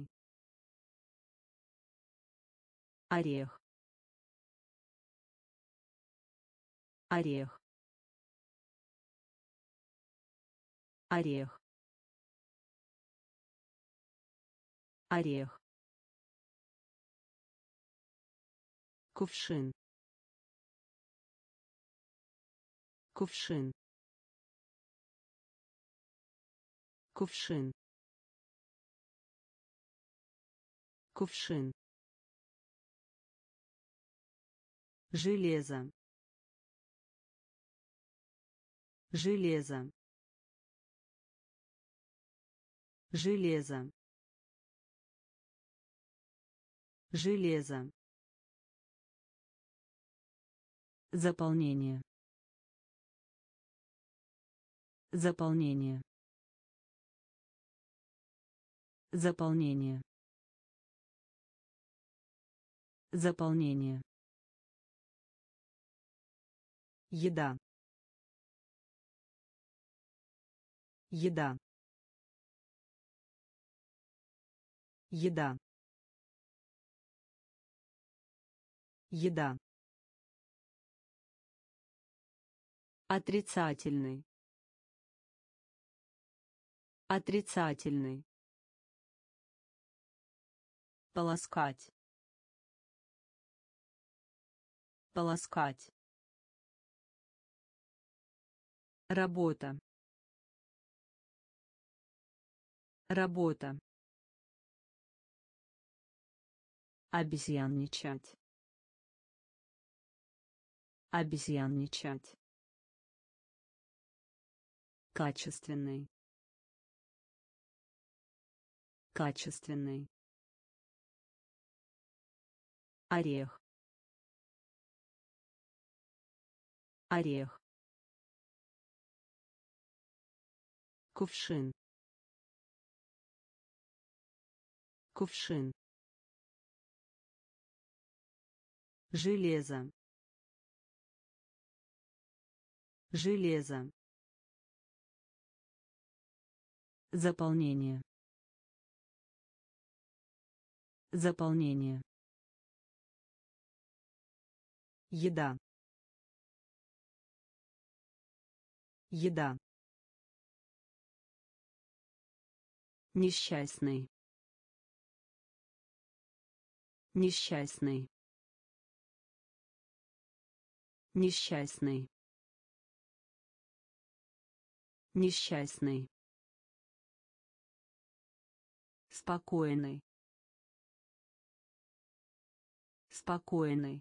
Орех. Орех. Орех. Орех. Кувшин. Кувшин. Кувшин. Кувшин. Железо. Железо. Железо. железо, заполнение, заполнение, заполнение, заполнение, еда, еда, еда, еда, отрицательный, отрицательный, полоскать, полоскать, работа, работа, обезьянничать, обезьянничать, качественный, качественный, орех, орех, кувшин, кувшин, железо, железо, заполнение, заполнение, еда, еда, несчастный, несчастный, несчастный, несчастный, спокойный, спокойный,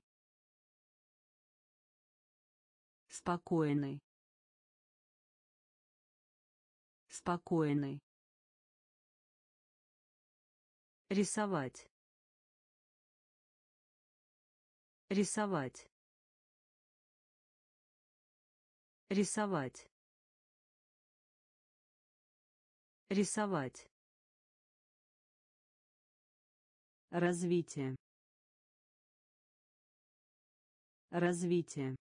спокойный, спокойный, рисовать, рисовать, рисовать, рисовать, развитие, развитие,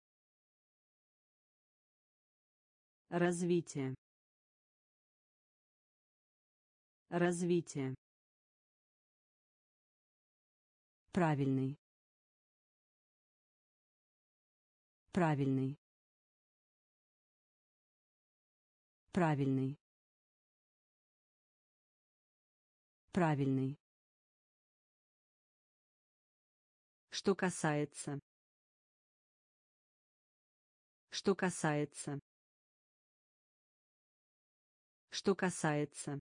развитие, развитие, правильный, правильный, правильный, правильный, что касается, что касается, что касается,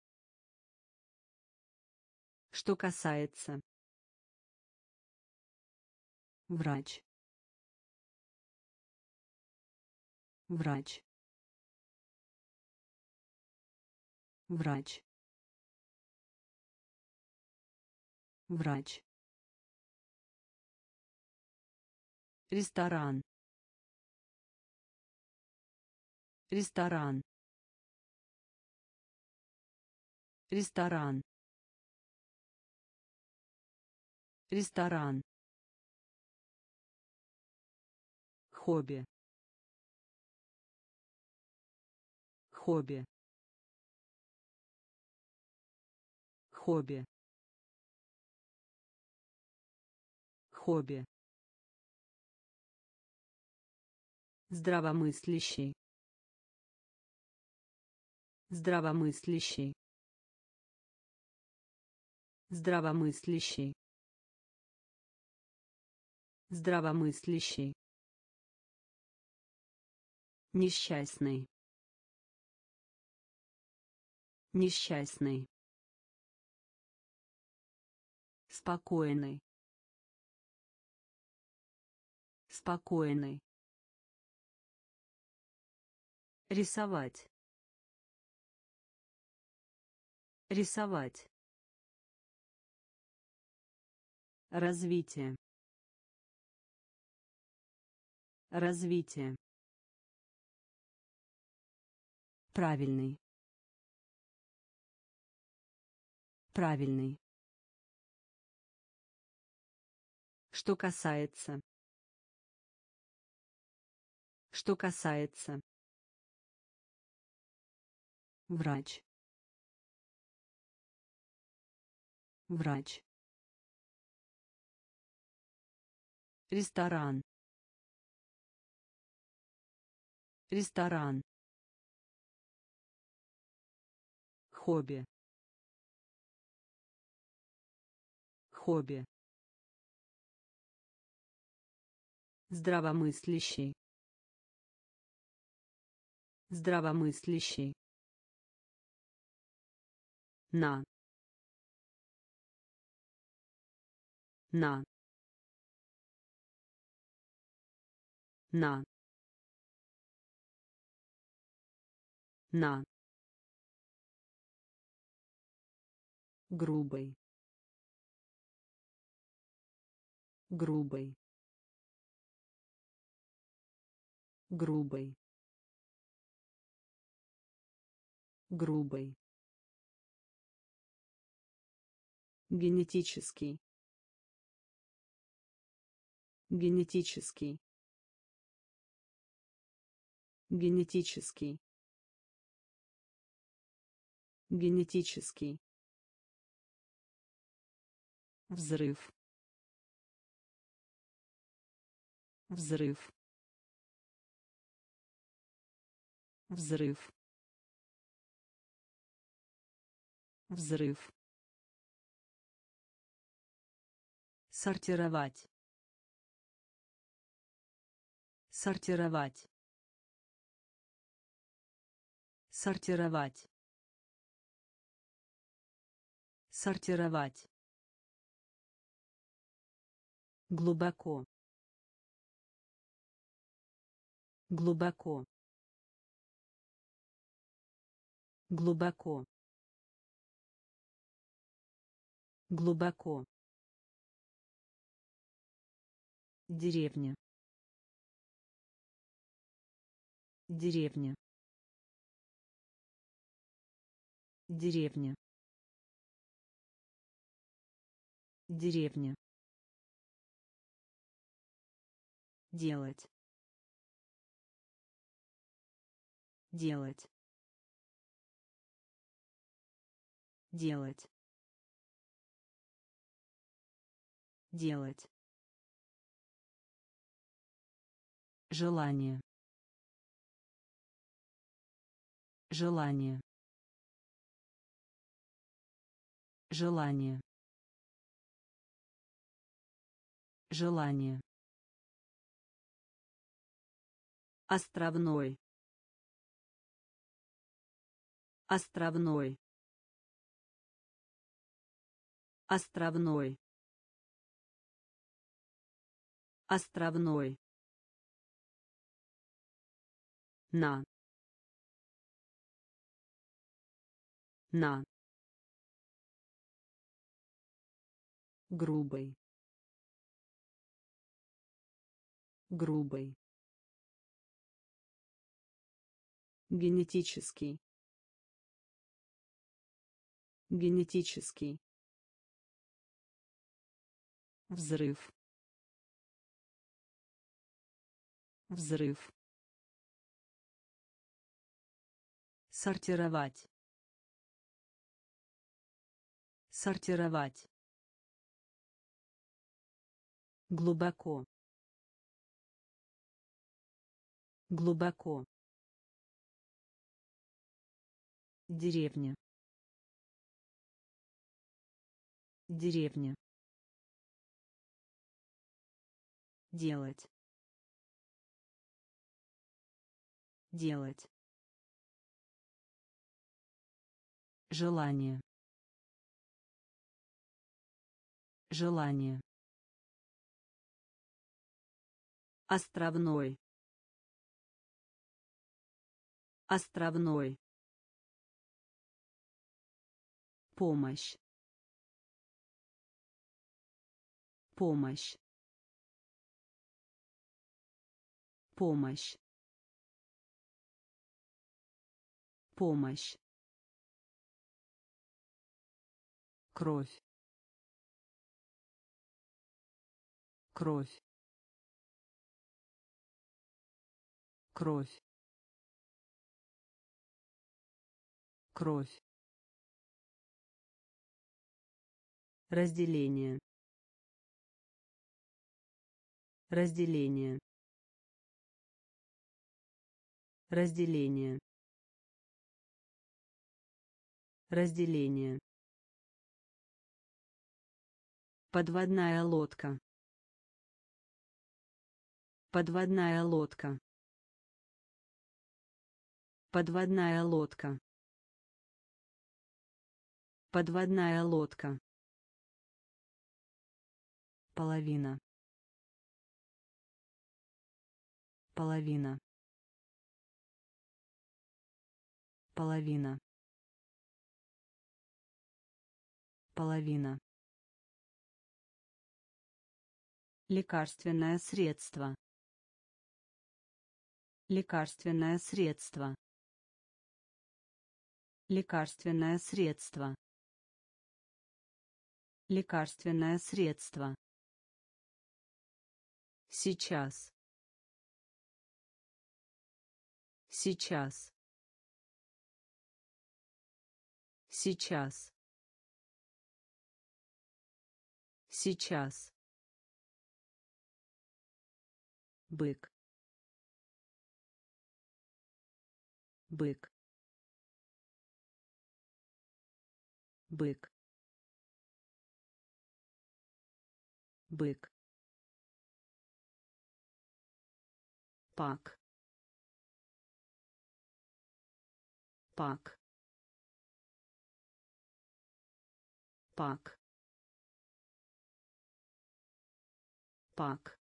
что касается, врач, врач, врач, врач, ресторан, ресторан, ресторан, ресторан, хобби, хобби, хобби, хобби, здравомыслящий, здравомыслящий, здравомыслящий, здравомыслящий, несчастный, несчастный, спокойный, спокойный, рисовать, рисовать, Развитие. Развитие. Правильный. Правильный. Что касается. Что касается. Врач. Врач. Ресторан. Ресторан. Хобби. Хобби. Здравомыслящий. Здравомыслящий. На. На. На. На. Грубый. Грубый. Грубый. Грубый. Генетический. Генетический. Генетический. Генетический. Взрыв. Взрыв. Взрыв. Взрыв. Сортировать. Сортировать. Сортировать. Сортировать. Глубоко. Глубоко. Глубоко. Глубоко. Деревня. Деревня. Деревня. Деревня. Делать. Делать. Делать. Делать. Желание. Желание. Желание. Желание. Островной. Островной. Островной. Островной. На. На. Грубый. Грубый. Генетический. Генетический. Взрыв. Взрыв. Сортировать. Сортировать. Глубоко. Глубоко. Деревня. Деревня. Делать. Делать. Желание. Желание. Островной. Островной. Помощь. Помощь. Помощь. Помощь. Кровь. Кровь. Кровь. Кровь. Разделение. Разделение. Разделение. Разделение. Подводная лодка. Подводная лодка. Подводная лодка. Подводная лодка. Половина. Половина. Половина. Половина. Лекарственное средство. Лекарственное средство. Лекарственное средство. Лекарственное средство. Сейчас. Сейчас. Сейчас. Сейчас. Бык. Бык. Бык. Бык. Пак. Пак. Пак. Пак.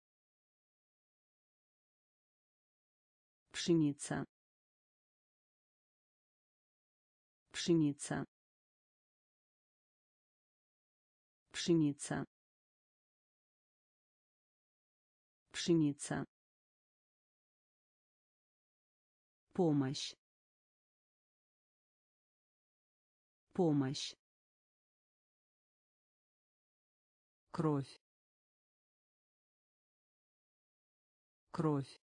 Пшеница. Пшеница. Пшеница. Пшеница. Помощь. Помощь. Кровь. Кровь.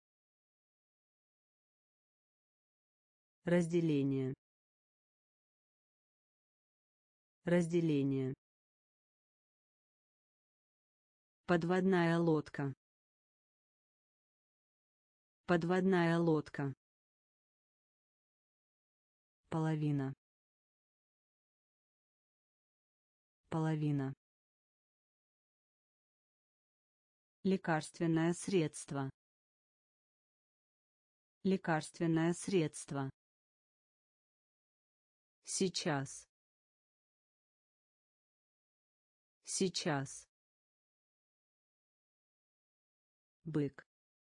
Разделение. Разделение. Подводная лодка. Подводная лодка. Половина. Половина. Лекарственное средство. Лекарственное средство. Сейчас. Сейчас. Бык.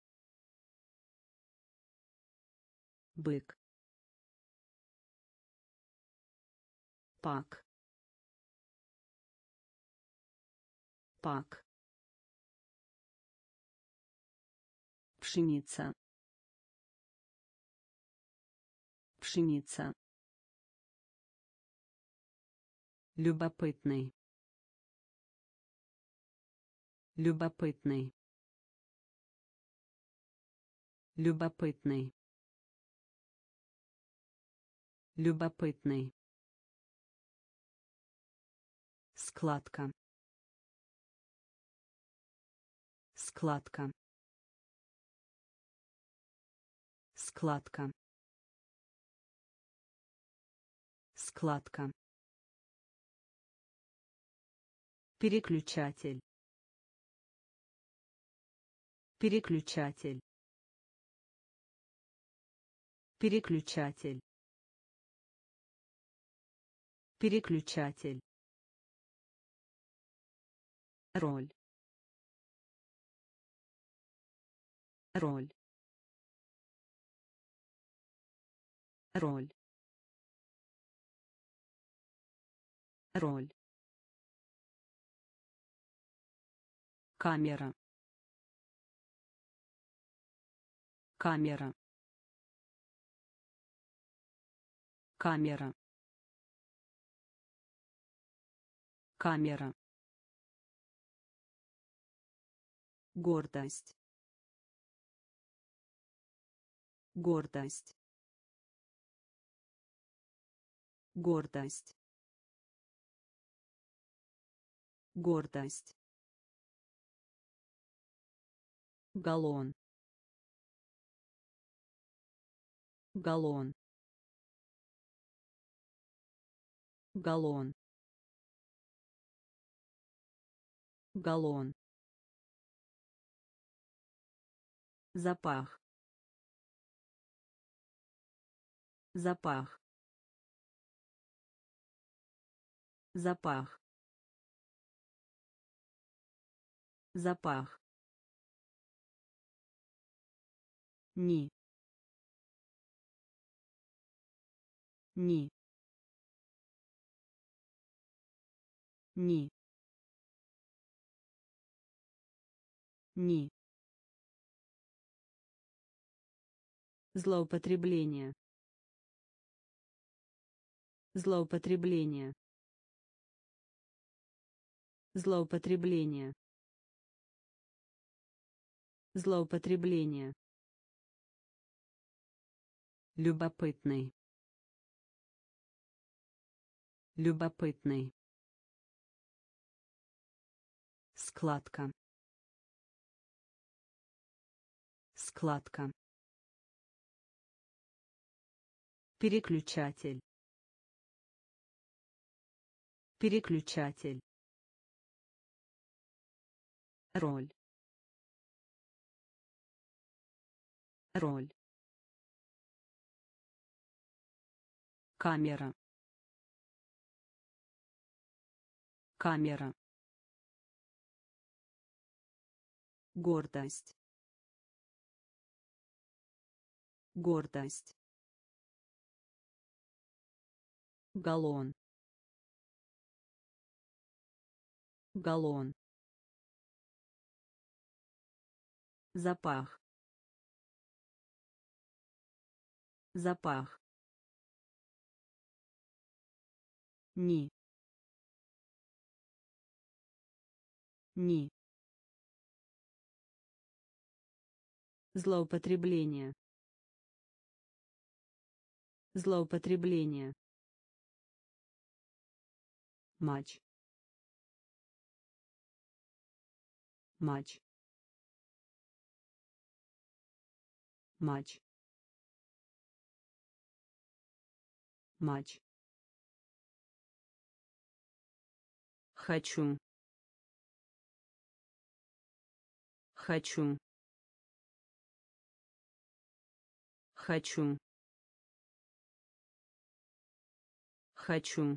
Бык. Пак. Пак. Пшеница. Пшеница. Любопытный. Любопытный. Любопытный. Любопытный. Складка. Складка. Складка. Складка. Переключатель. Переключатель. Переключатель. Переключатель. Роль. Роль. Роль. Роль. камера, камера, камера, камера, гордость, гордость, гордость, гордость, галлон, галлон, галлон, галлон, запах, запах, запах, запах, ни, ни, ни, ни, злоупотребление, злоупотребление, злоупотребление, злоупотребление, любопытный, любопытный, складка, складка, переключатель, переключатель, роль, роль, камера, камера, гордость, гордость, галлон, галлон, запах, запах, ни, ни, злоупотребление, злоупотребление, матч, матч, матч, матч, хочу, хочу, хочу, хочу,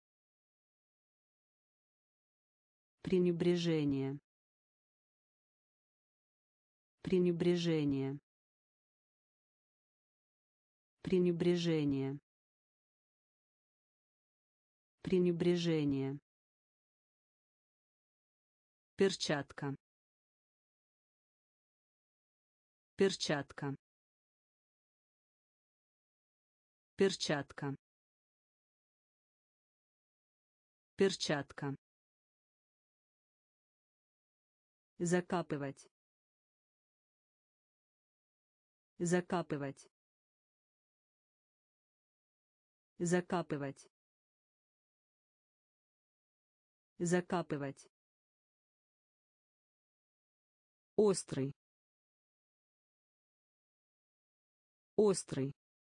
пренебрежение, пренебрежение, пренебрежение, пренебрежение, перчатка, перчатка, перчатка, перчатка, закапывать, закапывать, закапывать, закапывать, острый, острый,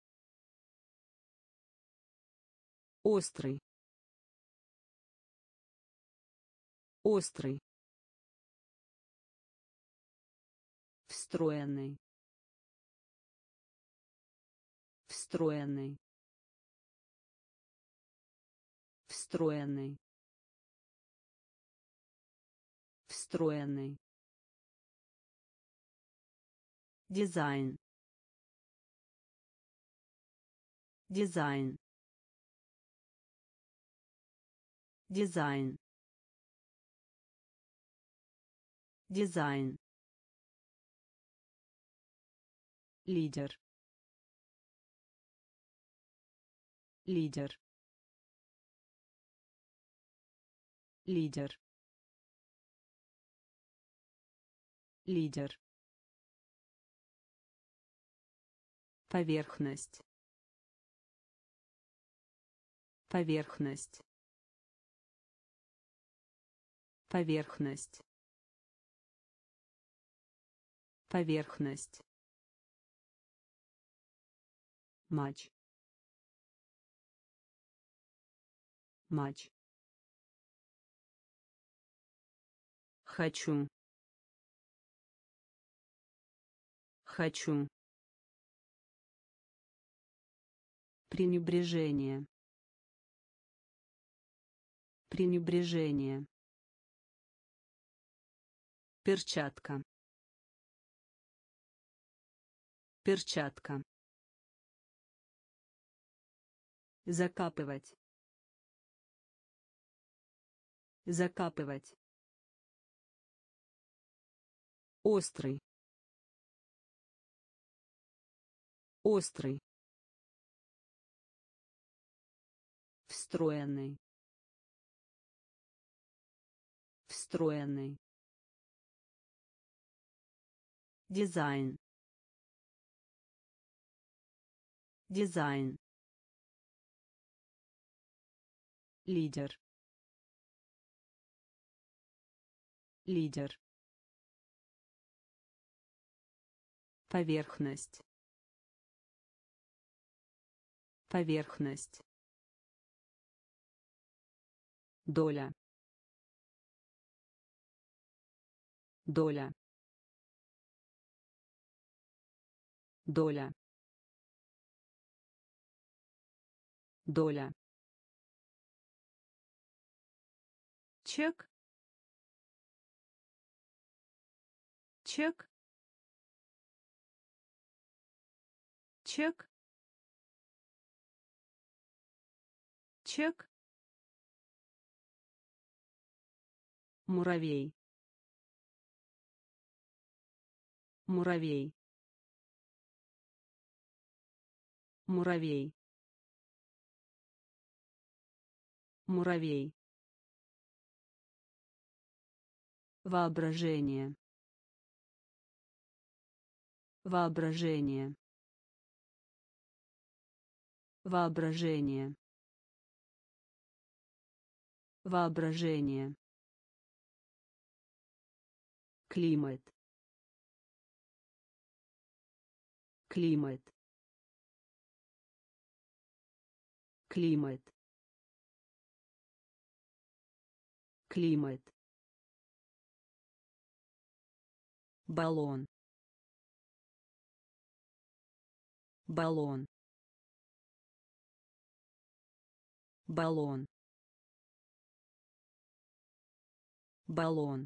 острый, острый, встроенный, встроенный, встроенный, встроенный, дизайн, дизайн, дизайн, Дизайн. Лидер. Лидер. Лидер. Лидер. Поверхность. Поверхность. Поверхность. Поверхность. Матч. Матч. Хочу. Хочу. Пренебрежение. Пренебрежение. Перчатка. Перчатка. Закапывать. Закапывать. Острый. Острый. Встроенный. Встроенный. Дизайн. Дизайн. Лидер. Лидер. Поверхность. Поверхность. Доля. Доля. Доля. Доля. Чек. Чек. Чек. Чек. Муравей. Муравей. Муравей. Муравей. Воображение. Воображение. Воображение. Воображение. Климат. Климат. Климат. Климат. Баллон. Баллон. Баллон. Баллон.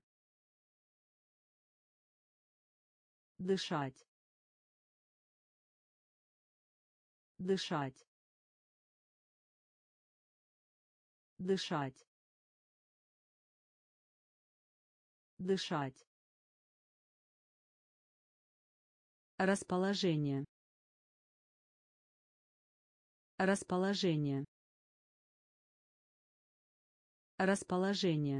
Дышать. Дышать. Дышать. Дышать. Расположение. Расположение. Расположение.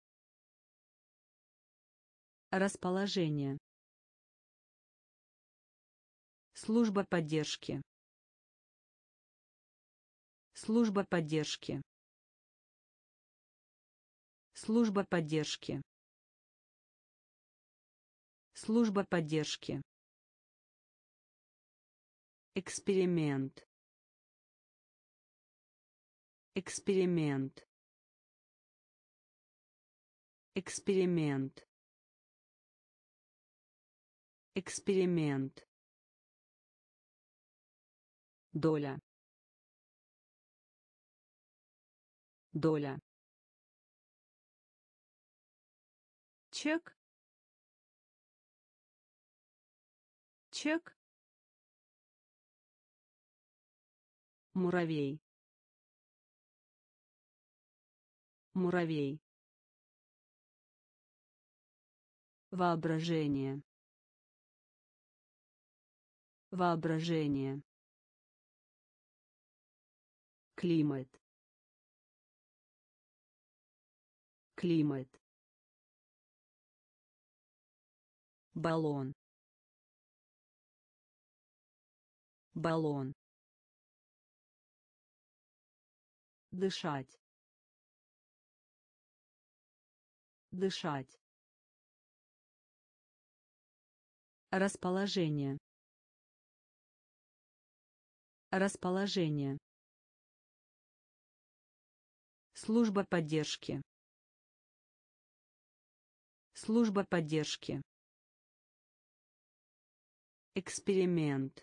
Расположение. Служба поддержки. Служба поддержки. Служба поддержки. Служба поддержки. Эксперимент. Эксперимент. Эксперимент. Эксперимент. Доля. Доля. Чек. Чек. Муравей. Муравей. Воображение. Воображение. Климат. Климат. Баллон. Баллон. Дышать. Дышать. Расположение. Расположение. Служба поддержки. Служба поддержки. Эксперимент.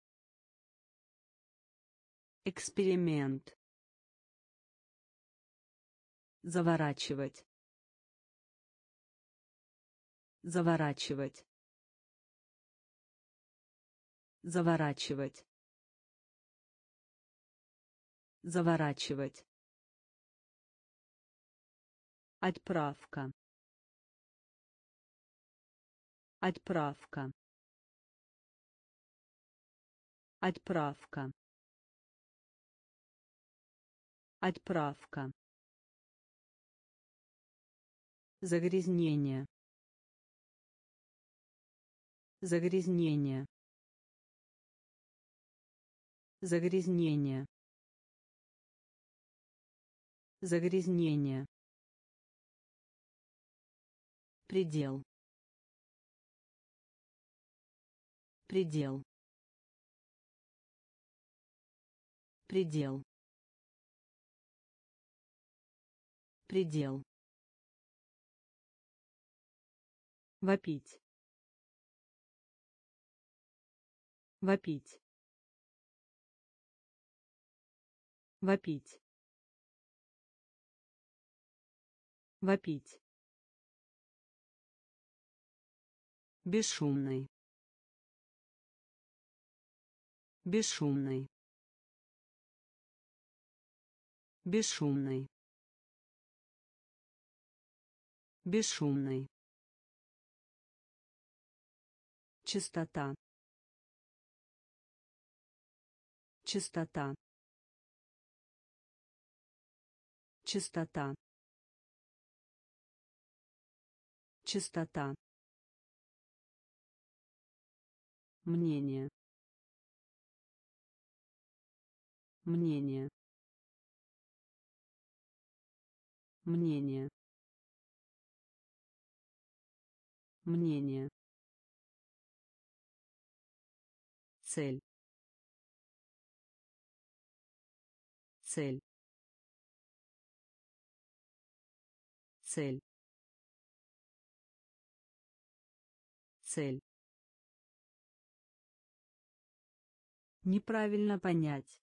Эксперимент. Заворачивать. Заворачивать. Заворачивать. Заворачивать. Отправка. Отправка. Отправка. Отправка. Загрязнение. Загрязнение. Загрязнение. Загрязнение. Предел. Предел. Предел. Предел. Вопить. Вопить. Вопить. Вопить. Бесшумный. Бесшумный. Бесшумный. Бесшумный. Чистота. Чистота. Чистота. Чистота. Мнение. Мнение. Мнение. Мнение. Цель. Цель. Цель. Цель. Неправильно понять.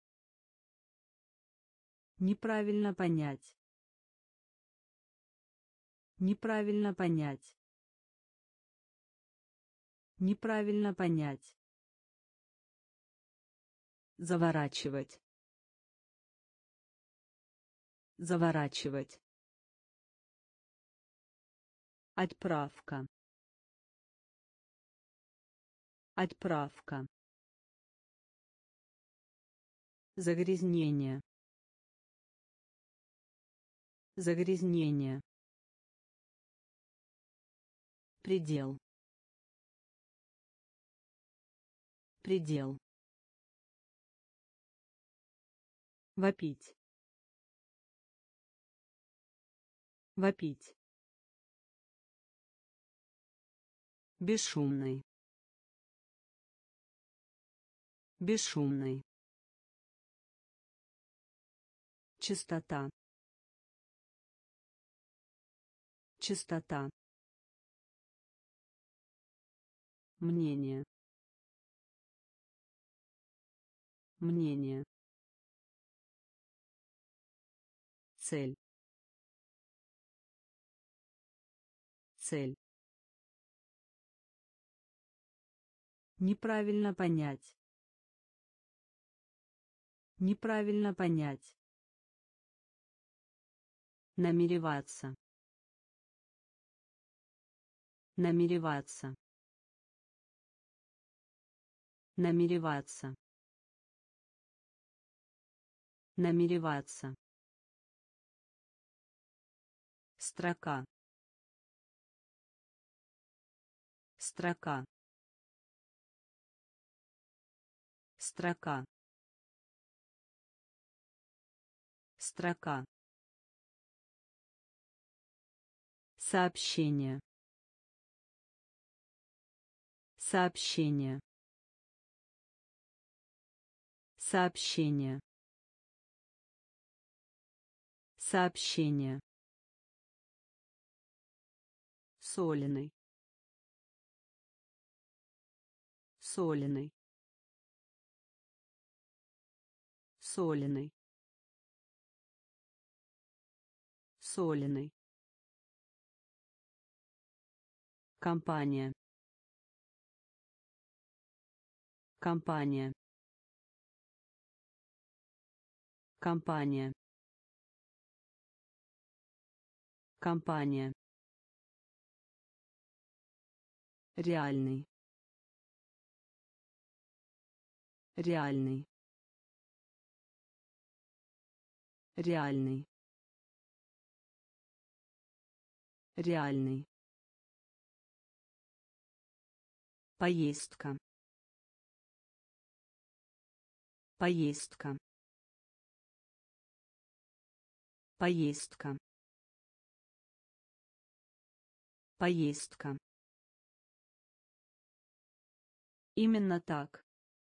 Неправильно понять. Неправильно понять. Неправильно понять. Заворачивать. Заворачивать. Отправка. Отправка. Загрязнение. Загрязнение. Предел. Предел. Вопить. Вопить. Бесшумный. Бесшумный. Чистота. Чистота. Мнение. Мнение. Цель. Цель. Неправильно понять. Неправильно понять. Намереваться. намереваться, намереваться, намереваться, строка, строка, строка, строка, сообщение, сообщение, сообщение, сообщение, соленый, соленый, соленый, соленый, компания, компания, компания, компания, реальный, реальный, реальный, реальный, поездка, поездка, поездка, поездка, именно так,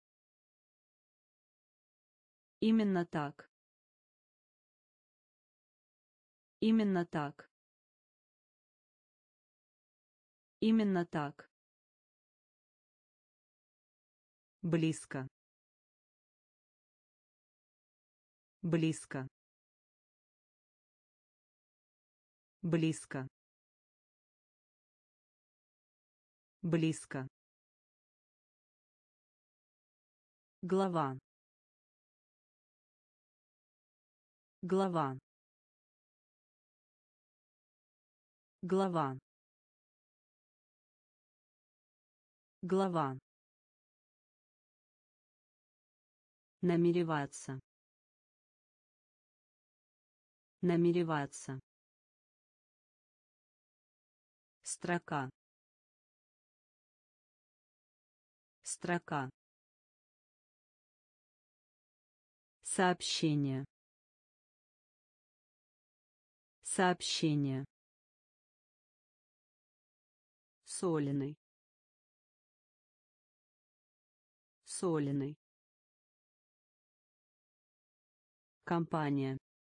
именно так, именно так, именно так, близко, близко, близко, близко, глава, глава, глава, глава, намереваться, намереваться, строка, строка, сообщение, сообщение, соленый, соленый, компания,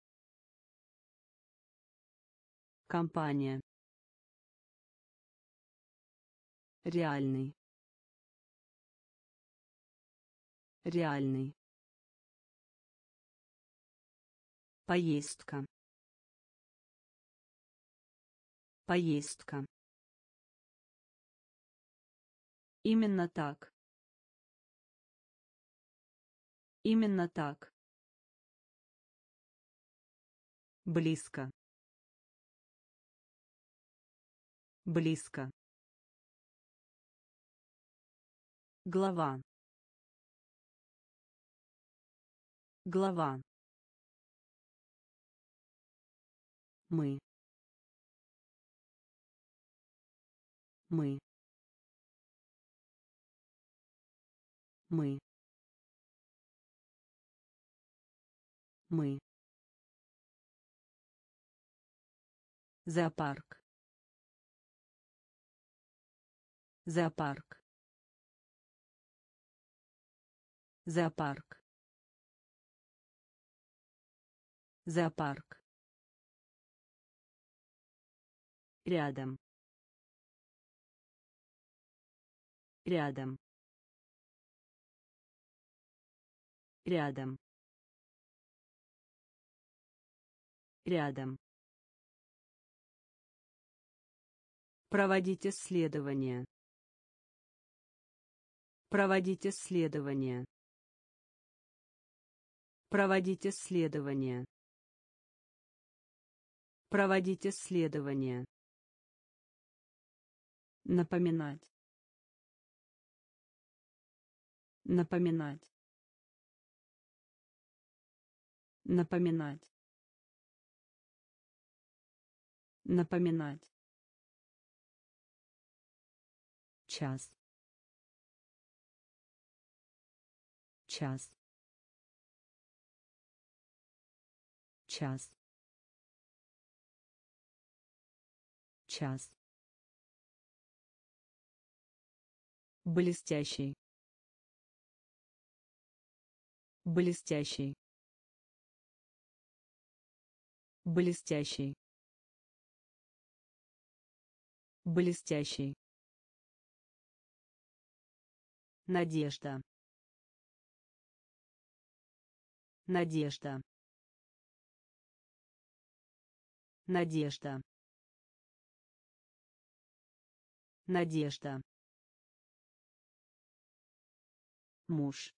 компания, реальный, реальный, поездка, поездка, именно так, именно так, близко, близко, глава, глава, мы, мы, мы, мы, зоопарк, зоопарк, зоопарк, зоопарк, рядом, рядом, рядом, рядом, проводить исследования, проводить исследования, проводить исследования, проводить исследования, Напоминать. Напоминать. Напоминать. Напоминать. Час. Час. Час. Час. Блестящий. Блестящий. Блестящий. Блестящий. Надежда. Надежда. Надежда. Надежда. Муж.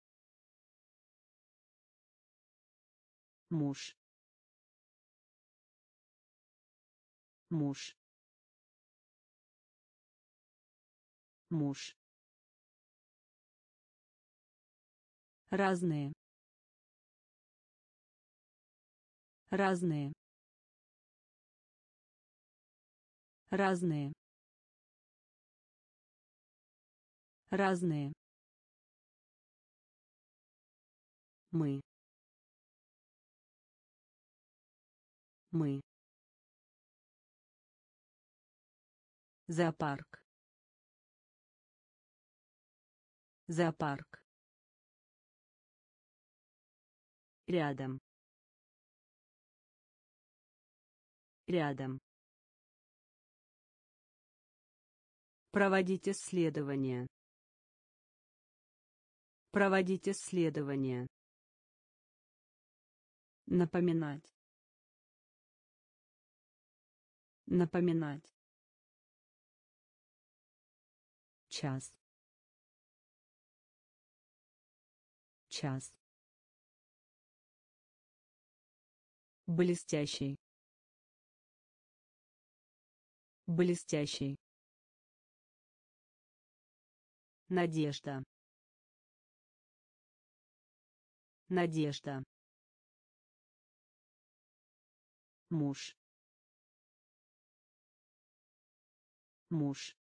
Муж. Муж. Муж. Разные. Разные. Разные. Разные. Мы. Мы. Зоопарк. Зоопарк. Рядом. Рядом. Проводить исследования. Проводить исследования. Напоминать. Напоминать. Час. Час. Блестящий. Блестящий. Надежда. Надежда. Муж. Муж.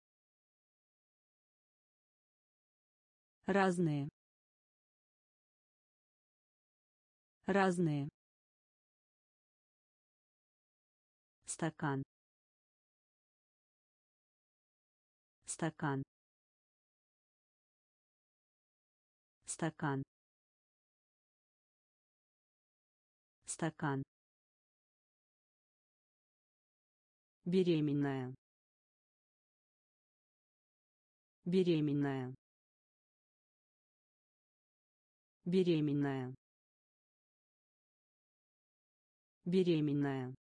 Разные. Разные. Стакан. Стакан. Стакан. Стакан. Беременная. Беременная. Беременная. Беременная.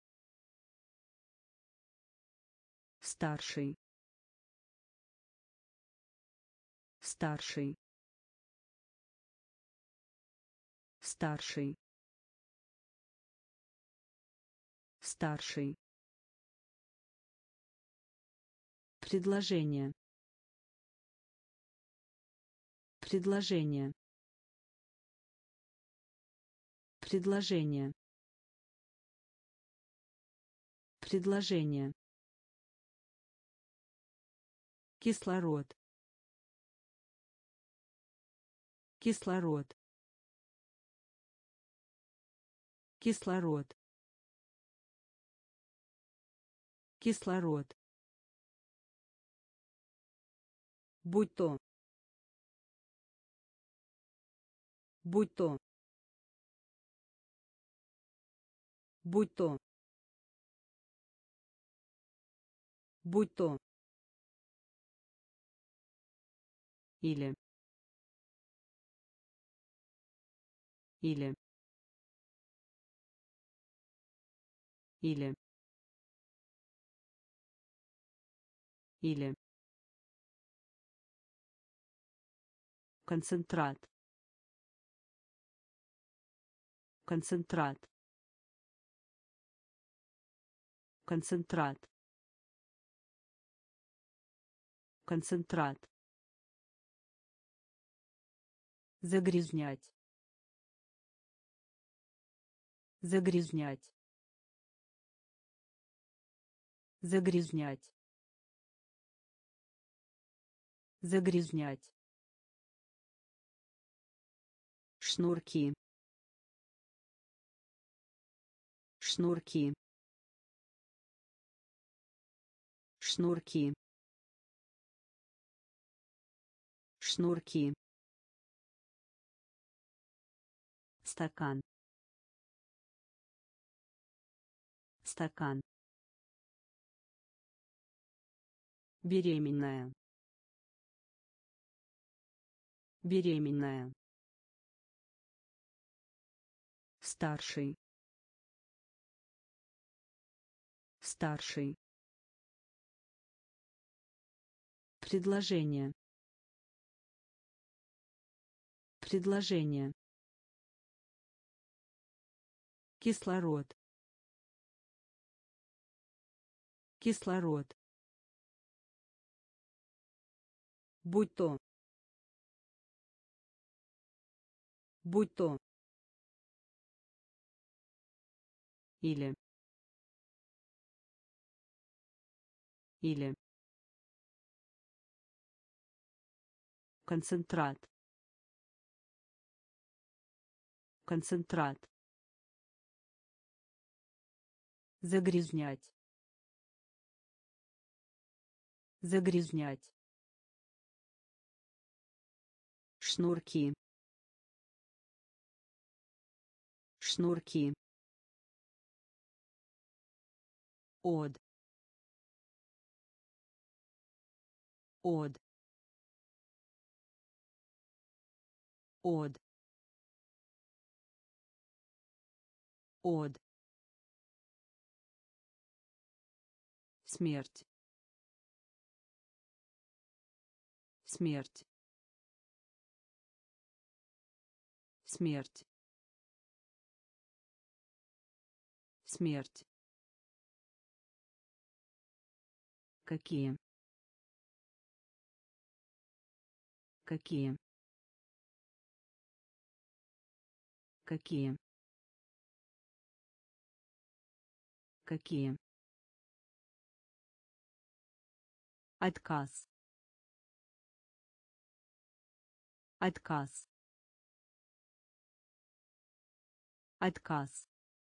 Старший. Старший. Старший. Старший. Предложение. Предложение. Предложение. Предложение. Кислород. Кислород. Кислород. Кислород. Будь то. Будь то. Будь то. Будь то. Или. Или. Или. Или. Концентрат. Концентрат. Концентрат. концентрат, загрязнять, загрязнять, загрязнять, загрязнять, шнурки, шнурки, шнурки, шнурки, стакан, стакан, беременная, беременная, старший, старший, предложение, предложение, кислород, кислород, будь то, будь то, или, или, концентрат, концентрат, загрязнять, загрязнять, шнурки, шнурки, от, от, от, от, смерть, смерть, смерть, смерть, какие, какие, какие, какие, отказ, отказ, отказ,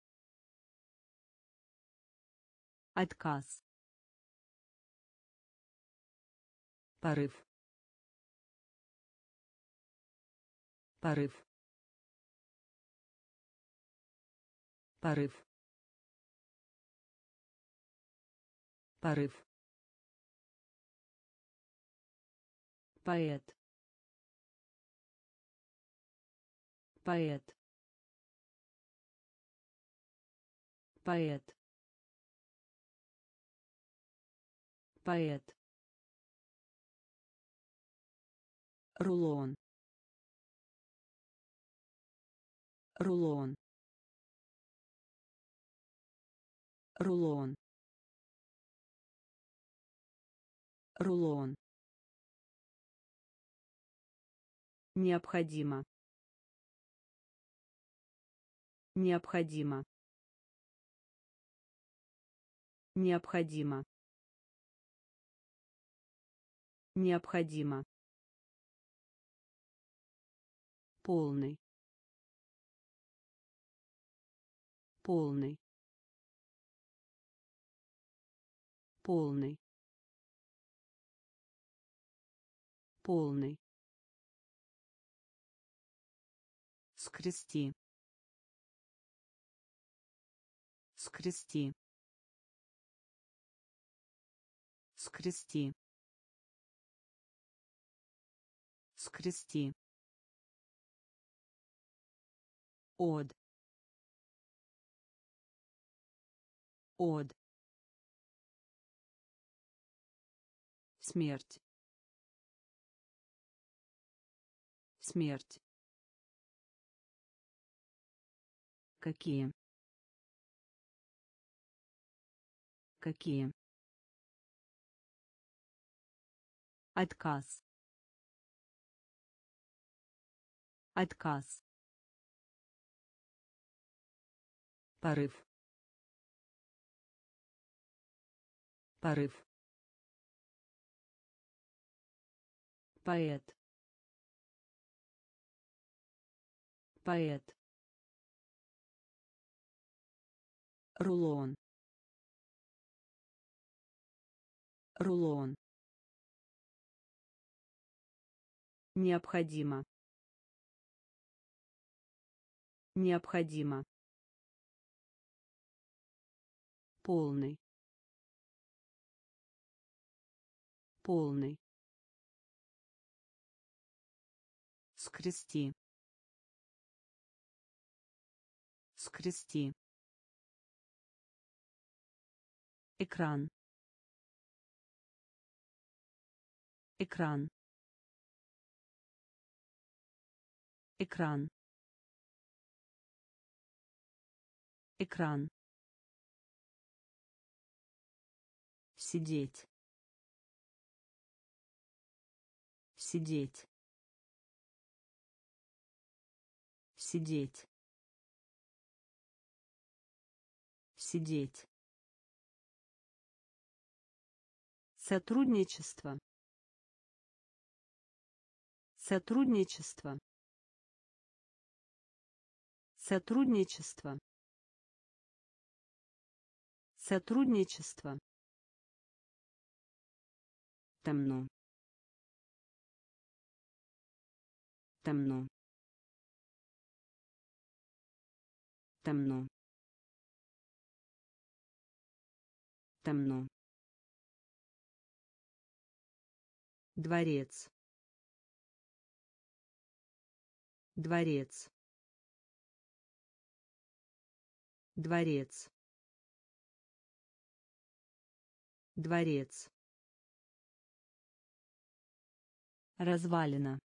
отказ, порыв, порыв, порыв, порыв, поэт, поэт, поэт, поэт, рулон, рулон, рулон, рулон, необходимо, необходимо, необходимо, необходимо, полный, полный, полный, полный, скрести, скрести, скрести, скрести, от, от, смерть, смерть, какие, какие, Отказ. Отказ. Порыв. Порыв. Поэт. Поэт. Рулон. Рулон. Необходимо. Необходимо. Полный. Полный. Скрести. Скрести. Экран. Экран. Экран. Экран. Сидеть. Сидеть. Сидеть. Сидеть. Сотрудничество. Сотрудничество. Сотрудничество. Сотрудничество. Темно. Темно. Темно. Темно. Дворец. Дворец. Дворец. Дворец. Развалина.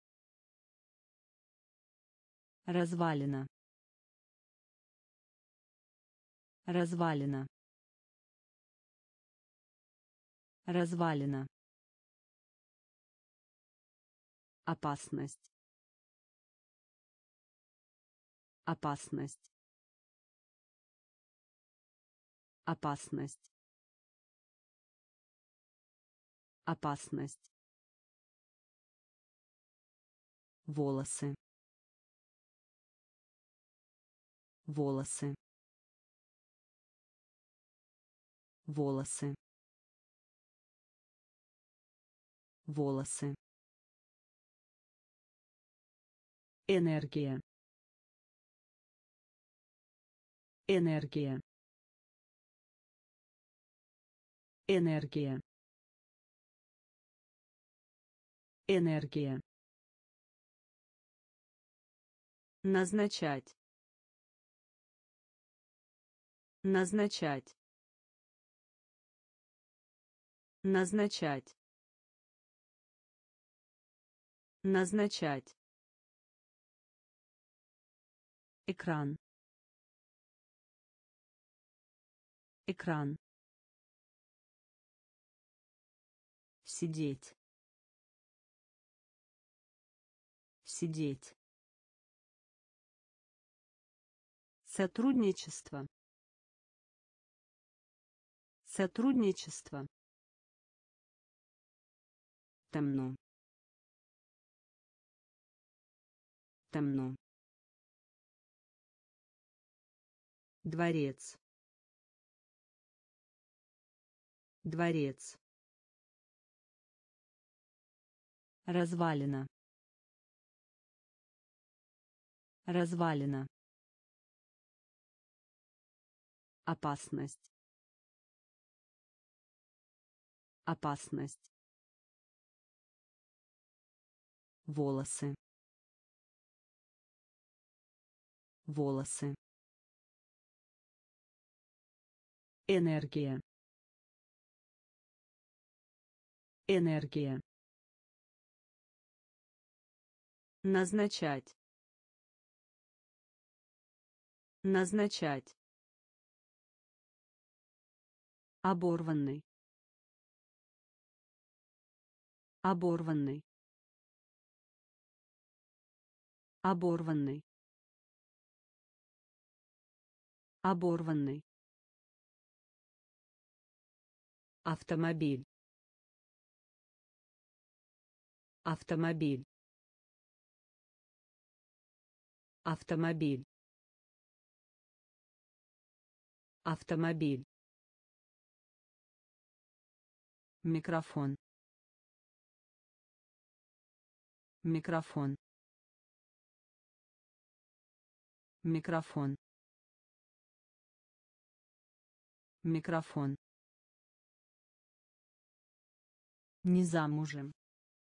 Развалина. Развалина. Развалина. Опасность. Опасность. Опасность. Опасность. Волосы. Волосы. Волосы. Волосы. Энергия. Энергия. Энергия. Энергия. Назначать. Назначать. Назначать. Назначать. Экран. Экран. Сидеть. Сидеть. Сотрудничество. Сотрудничество. Темно. Темно. Дворец. Дворец. Развалина. Развалина. Опасность. Опасность. Волосы. Волосы. Энергия. Энергия. Назначать. Назначать. Оборванный. Оборванный. Оборванный. Оборванный. Автомобиль. Автомобиль. Автомобиль. Автомобиль. Микрофон. Микрофон. Микрофон. Микрофон. Не замужем.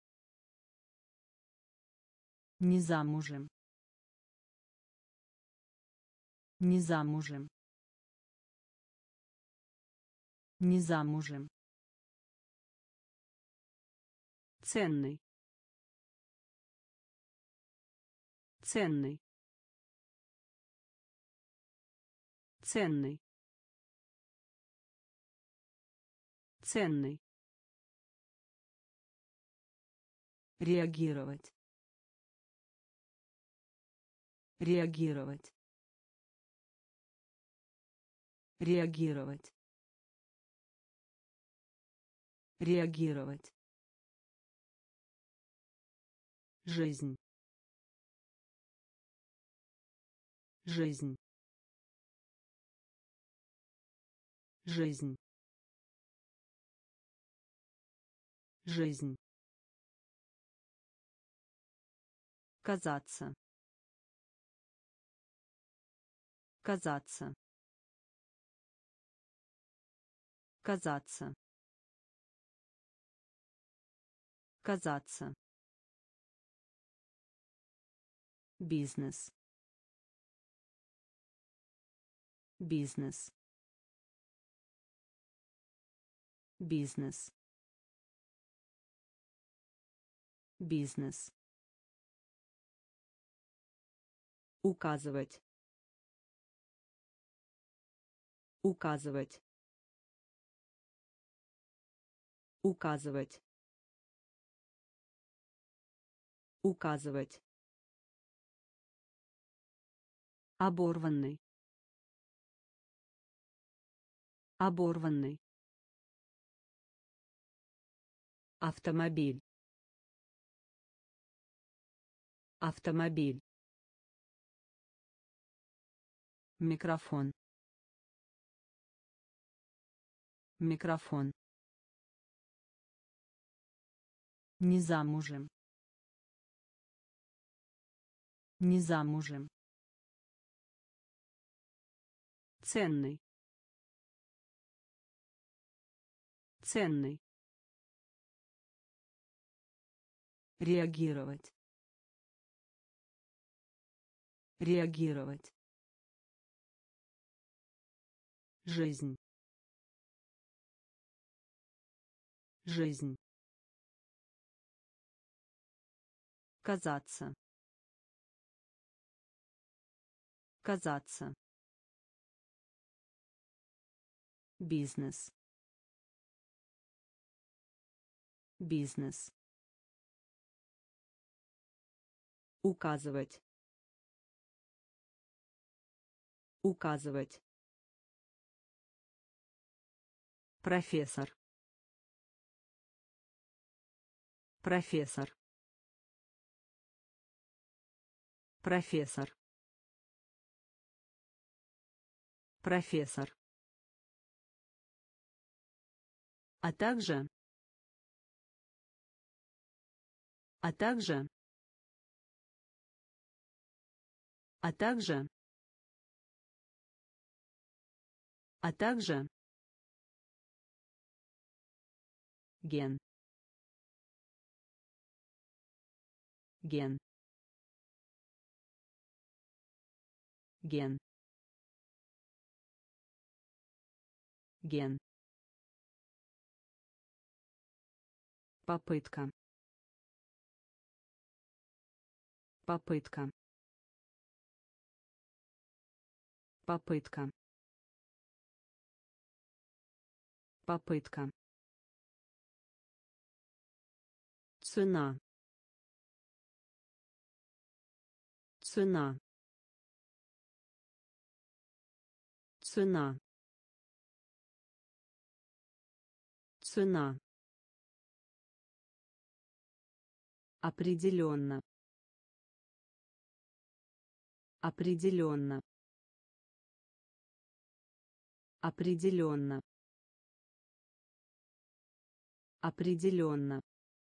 Не замужем. Не замужем. Не замужем. Ценный. Ценный. Ценный. Ценный. Реагировать. Реагировать. Реагировать. Реагировать. Жизнь. Жизнь. Жизнь. Жизнь. Казаться. Казаться. Казаться. Казаться. Бизнес. Бизнес. Бизнес. Бизнес. Указывать. Указывать. Указывать. Указывать. Оборванный. Оборванный. Автомобиль. Автомобиль. Микрофон. Микрофон. Не замужем. Не замужем. Ценный. Ценный. Реагировать. Реагировать. Жизнь. Жизнь. Казаться. Казаться. Бизнес. Бизнес. Указывать. Указывать. Профессор. Профессор. Профессор. Профессор. А также. А также. А также. А также. Ген. Ген. Ген. Ген. Попытка. Попытка. Попытка. Попытка. цена, цена, цена, цена, определенно, определенно, определенно, определенно,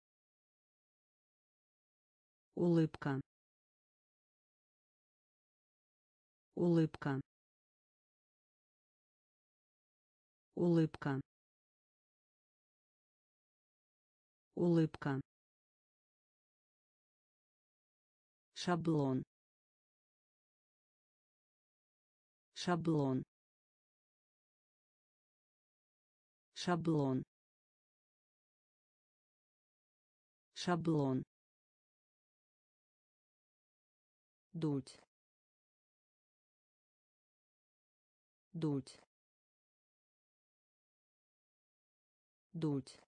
улыбка, улыбка, улыбка, улыбка, шаблон, шаблон, шаблон, шаблон, дуть, дуть, дуть,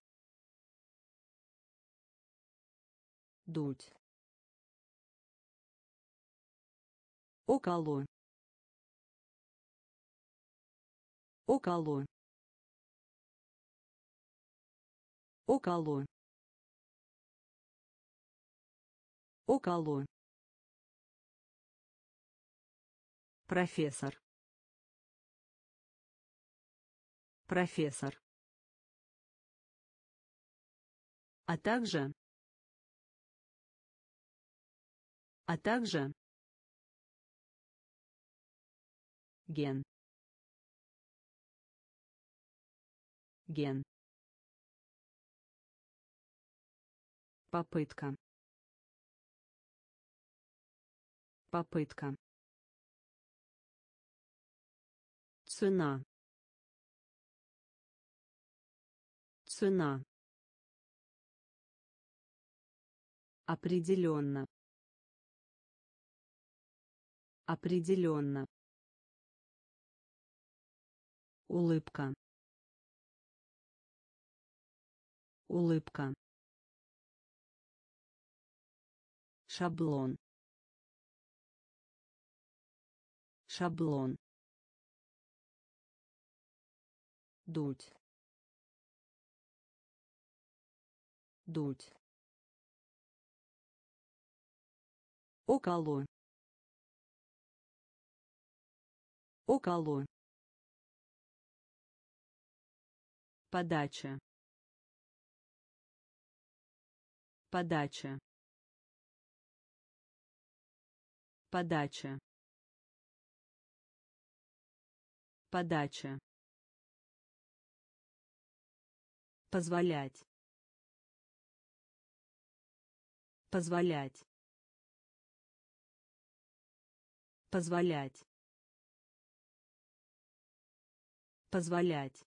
дуть, около, около, около, около, профессор, профессор, а также, а также, ген, ген, попытка, попытка, цена, цена, определенно, определенно, улыбка, улыбка, шаблон, шаблон, дуть, дуть, около, около, подача, подача, подача, подача, позволять, позволять, позволять, позволять,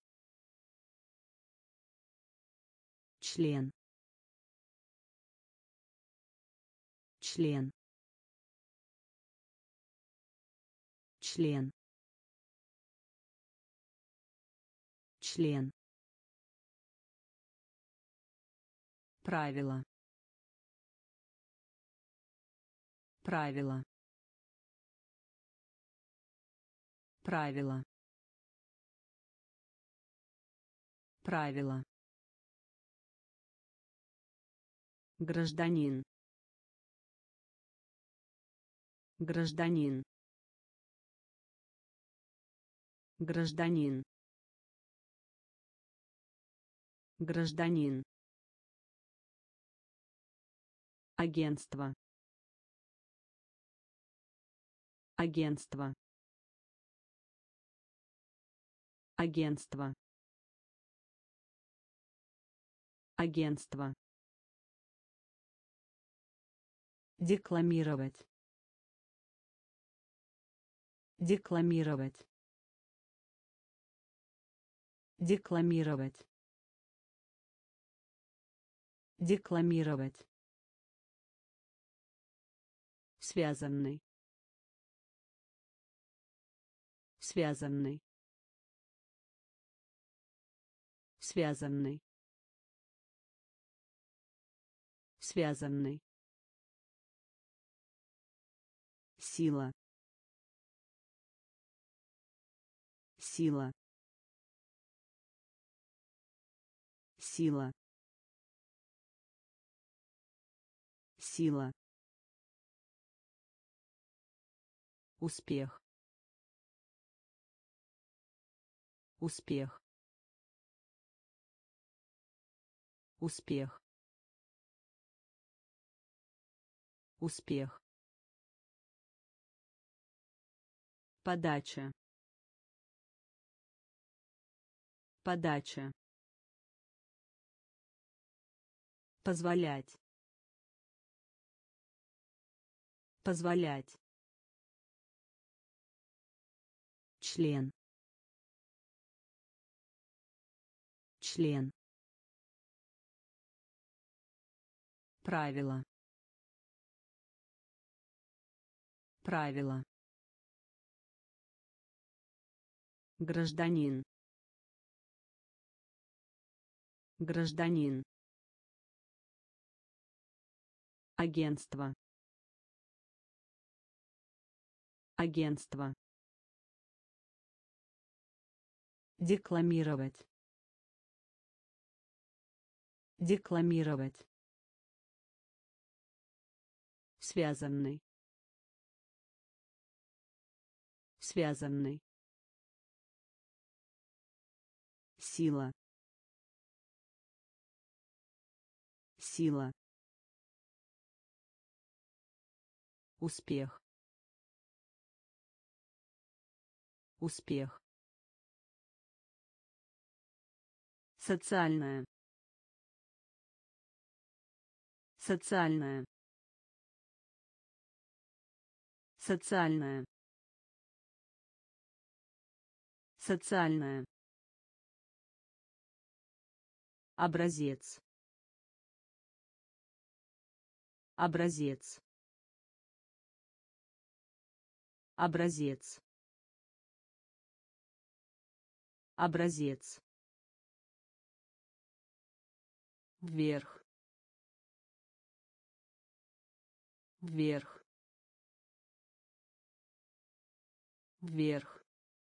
член, член, член, член, правило, правило, правило, правило, гражданин, гражданин, гражданин, гражданин, агентство, агентство, агентство, агентство, декламировать, декламировать, декламировать, декламировать, связанный, связанный, связанный, связанный, сила, сила, сила, сила, успех, успех, успех, успех, подача, подача, позволять, позволять, член, член, правило, правило, гражданин, гражданин, агентство, агентство, декламировать, декламировать, связанный, связанный, сила, сила, успех, успех, социальная, социальная, социальная, социальная, образец, образец, образец, образец, вверх, вверх, вверх,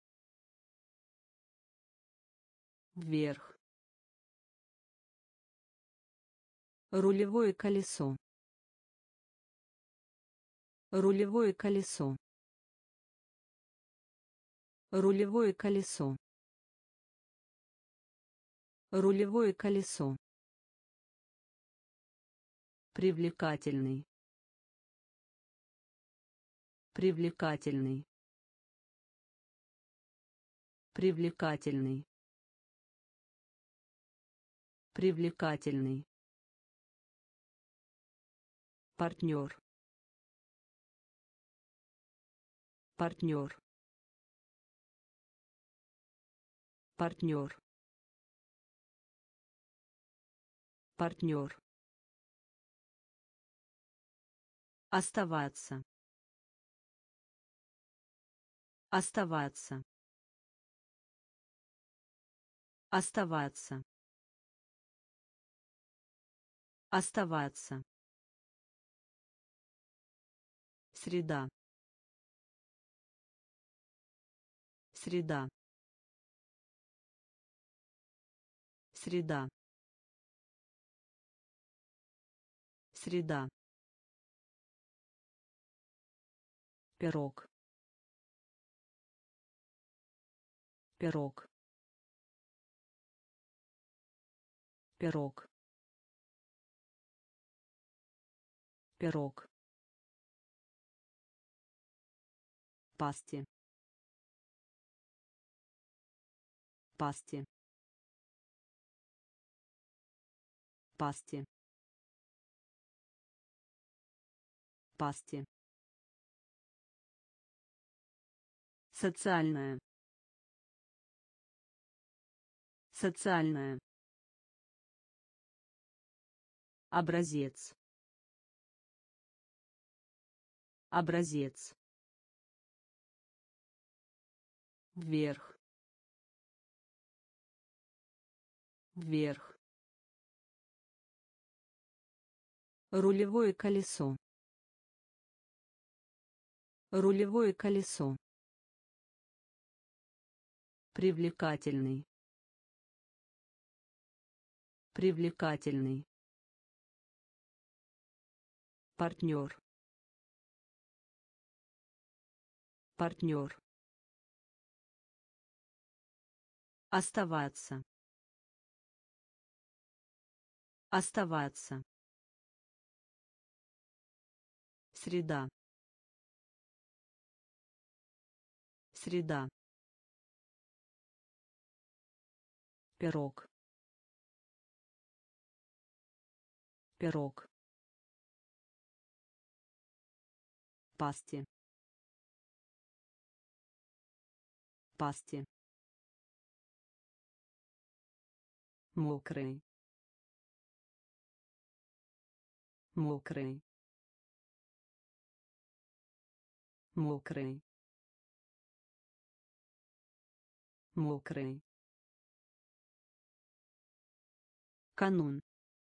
вверх, рулевое колесо, рулевое колесо, рулевое колесо, рулевое колесо, привлекательный, привлекательный, привлекательный, привлекательный, партнер, партнер, партнер, партнер, оставаться, оставаться, оставаться, оставаться, среда, среда, среда, среда, пирог, пирог, пирог, пирог, пасти, пасти, пасти, пасти, социальная, социальная, образец, образец, вверх, вверх, Рулевое колесо. Рулевое колесо. Привлекательный. Привлекательный. Партнер. Партнер. Оставаться. Оставаться. Среда. Среда. Пирог. Пирог. Пасти. Пасти. Мокрый. Мокрый. Мокрый. Мокрый. Канун.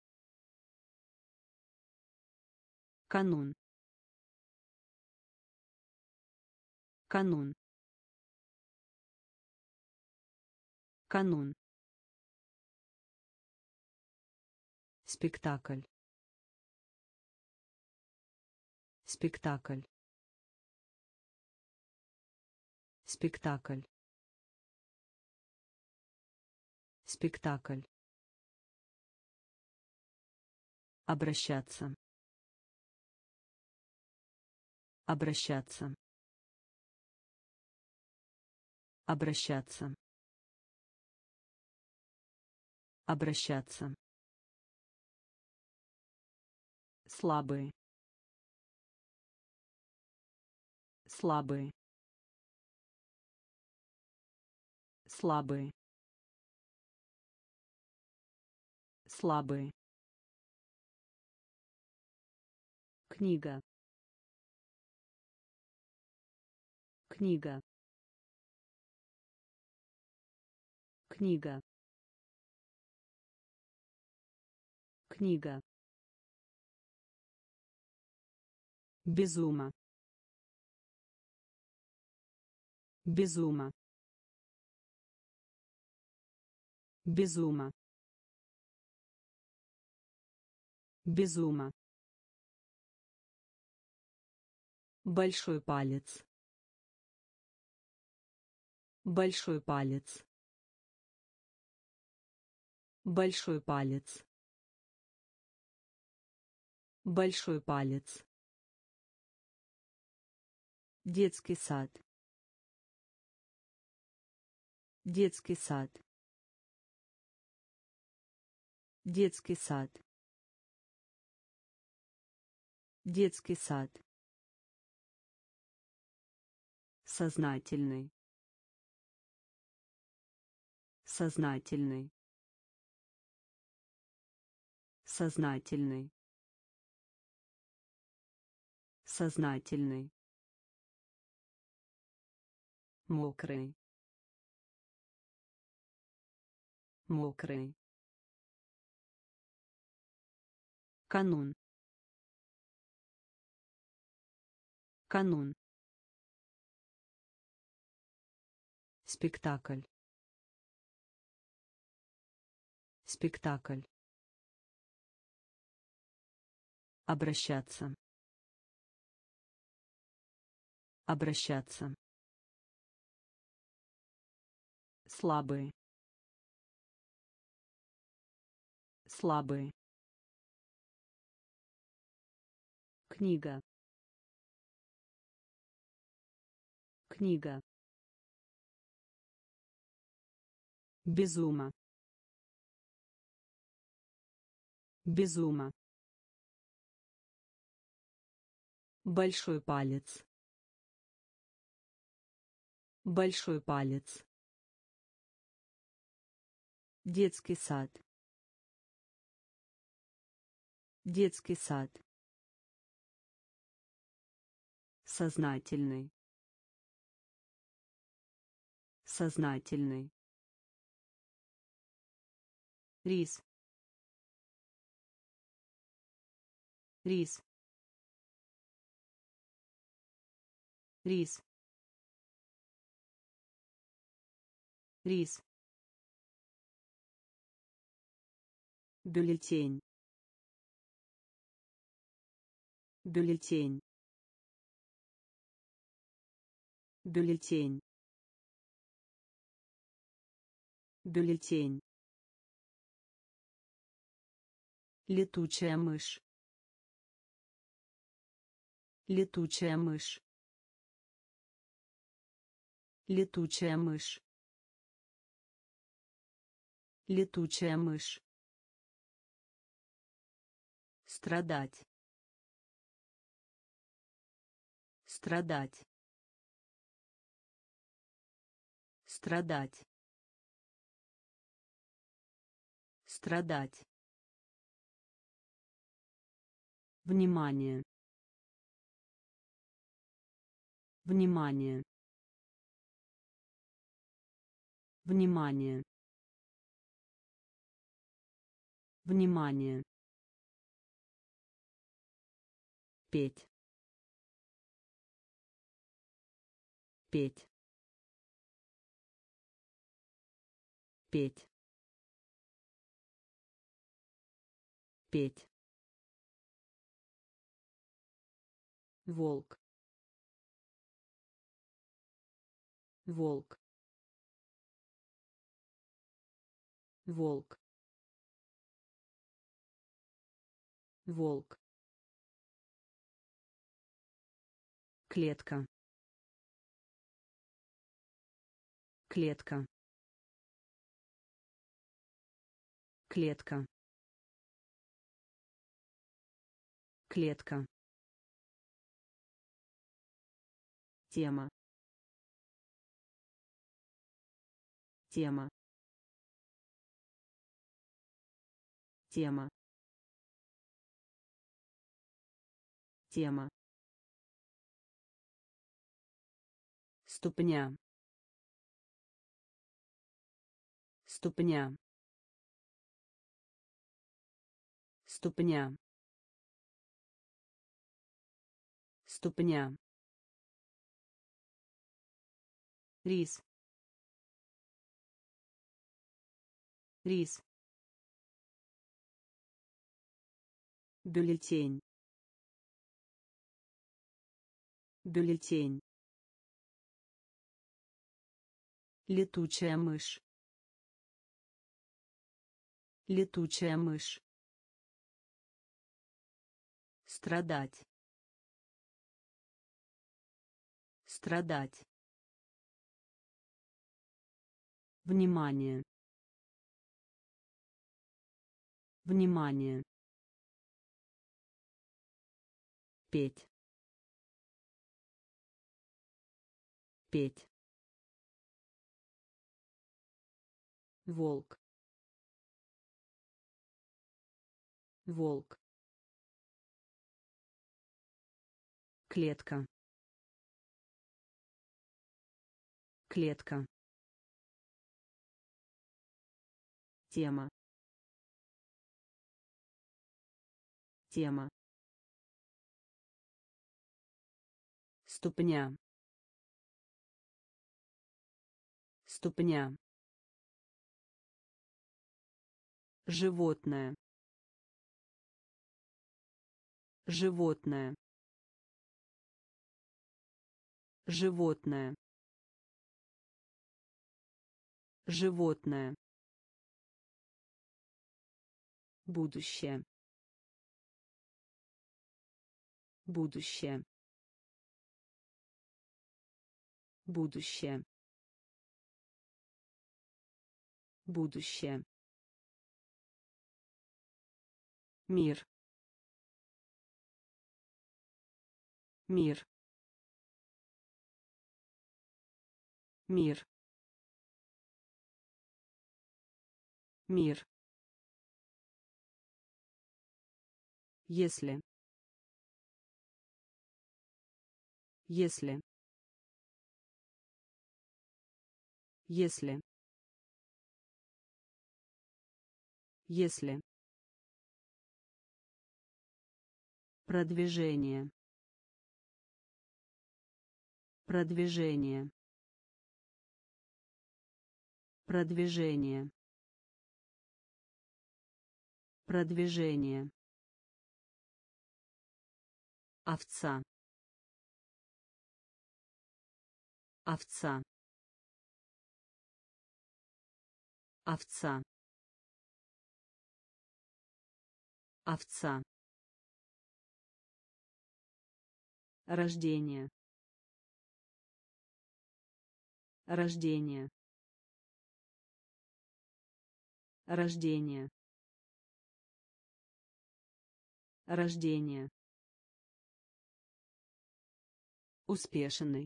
Канун. Канун. Канун. Спектакль. Спектакль. Спектакль. Спектакль. Обращаться. Обращаться. Обращаться. Обращаться. Слабый. Слабый. Слабый. Слабый. Книга. Книга. Книга. Книга. Безума. Безума. Безума. Безума. Большой палец. Большой палец. Большой палец. Большой палец. Детский сад. Детский сад. Детский сад. Детский сад. Сознательный. Сознательный. Сознательный. Сознательный. Мокрый. Мокрый. Канун. Канун. Спектакль. Спектакль. Обращаться. Обращаться. Слабый. Слабый. Книга. Книга. Безума. Безума. Большой палец. Большой палец. Детский сад. Детский сад. Сознательный. Сознательный. Рис. рис, рис, рис, бюллетень, бюллетень, бюллетень, бюллетень, летучая мышь, летучая мышь, летучая мышь, летучая мышь, страдать, страдать, страдать, страдать, внимание, внимание, внимание, внимание, петь, петь, петь, петь, волк, волк, волк, волк, клетка, клетка, клетка, клетка, тема, тема, тема, тема, ступня, ступня, ступня, ступня, рис, рис, бюллетень, бюллетень, летучая мышь, летучая мышь, страдать, страдать, внимание, внимание, петь, петь, волк, волк, клетка, клетка, тема, тема, ступня, ступня, животное, животное, животное, животное, будущее, будущее, будущее, будущее, мир, мир, мир, мир, если, если, если, если, продвижение, продвижение, продвижение, продвижение, овца, овца, овца, овца, рождение, рождение, рождение, рождение, успешный,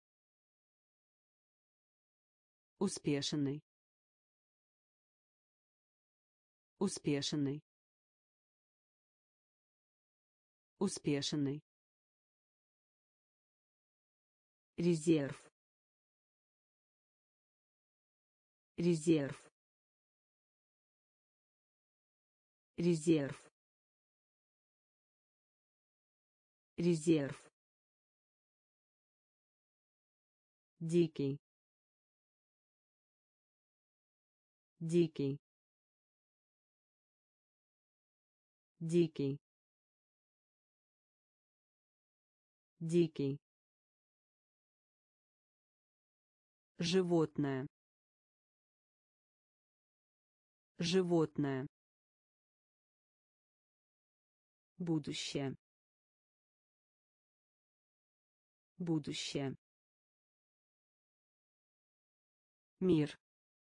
успешный, успешный, успешный, резерв, резерв, резерв, резерв, дикий, дикий, дикий, дикий, животное, животное, будущее, будущее, мир,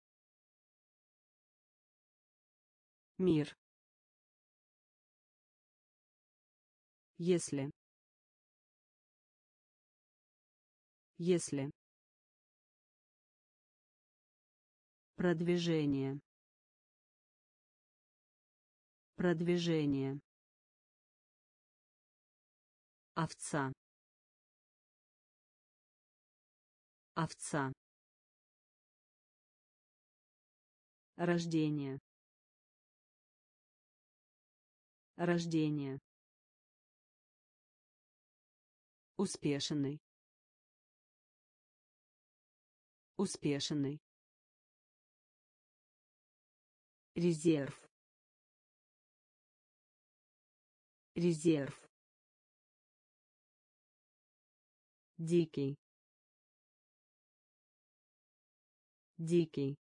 мир, если, если, продвижение, продвижение, овца, овца, рождение, рождение, успешный, успешный, резерв, резерв, дикий, дикий,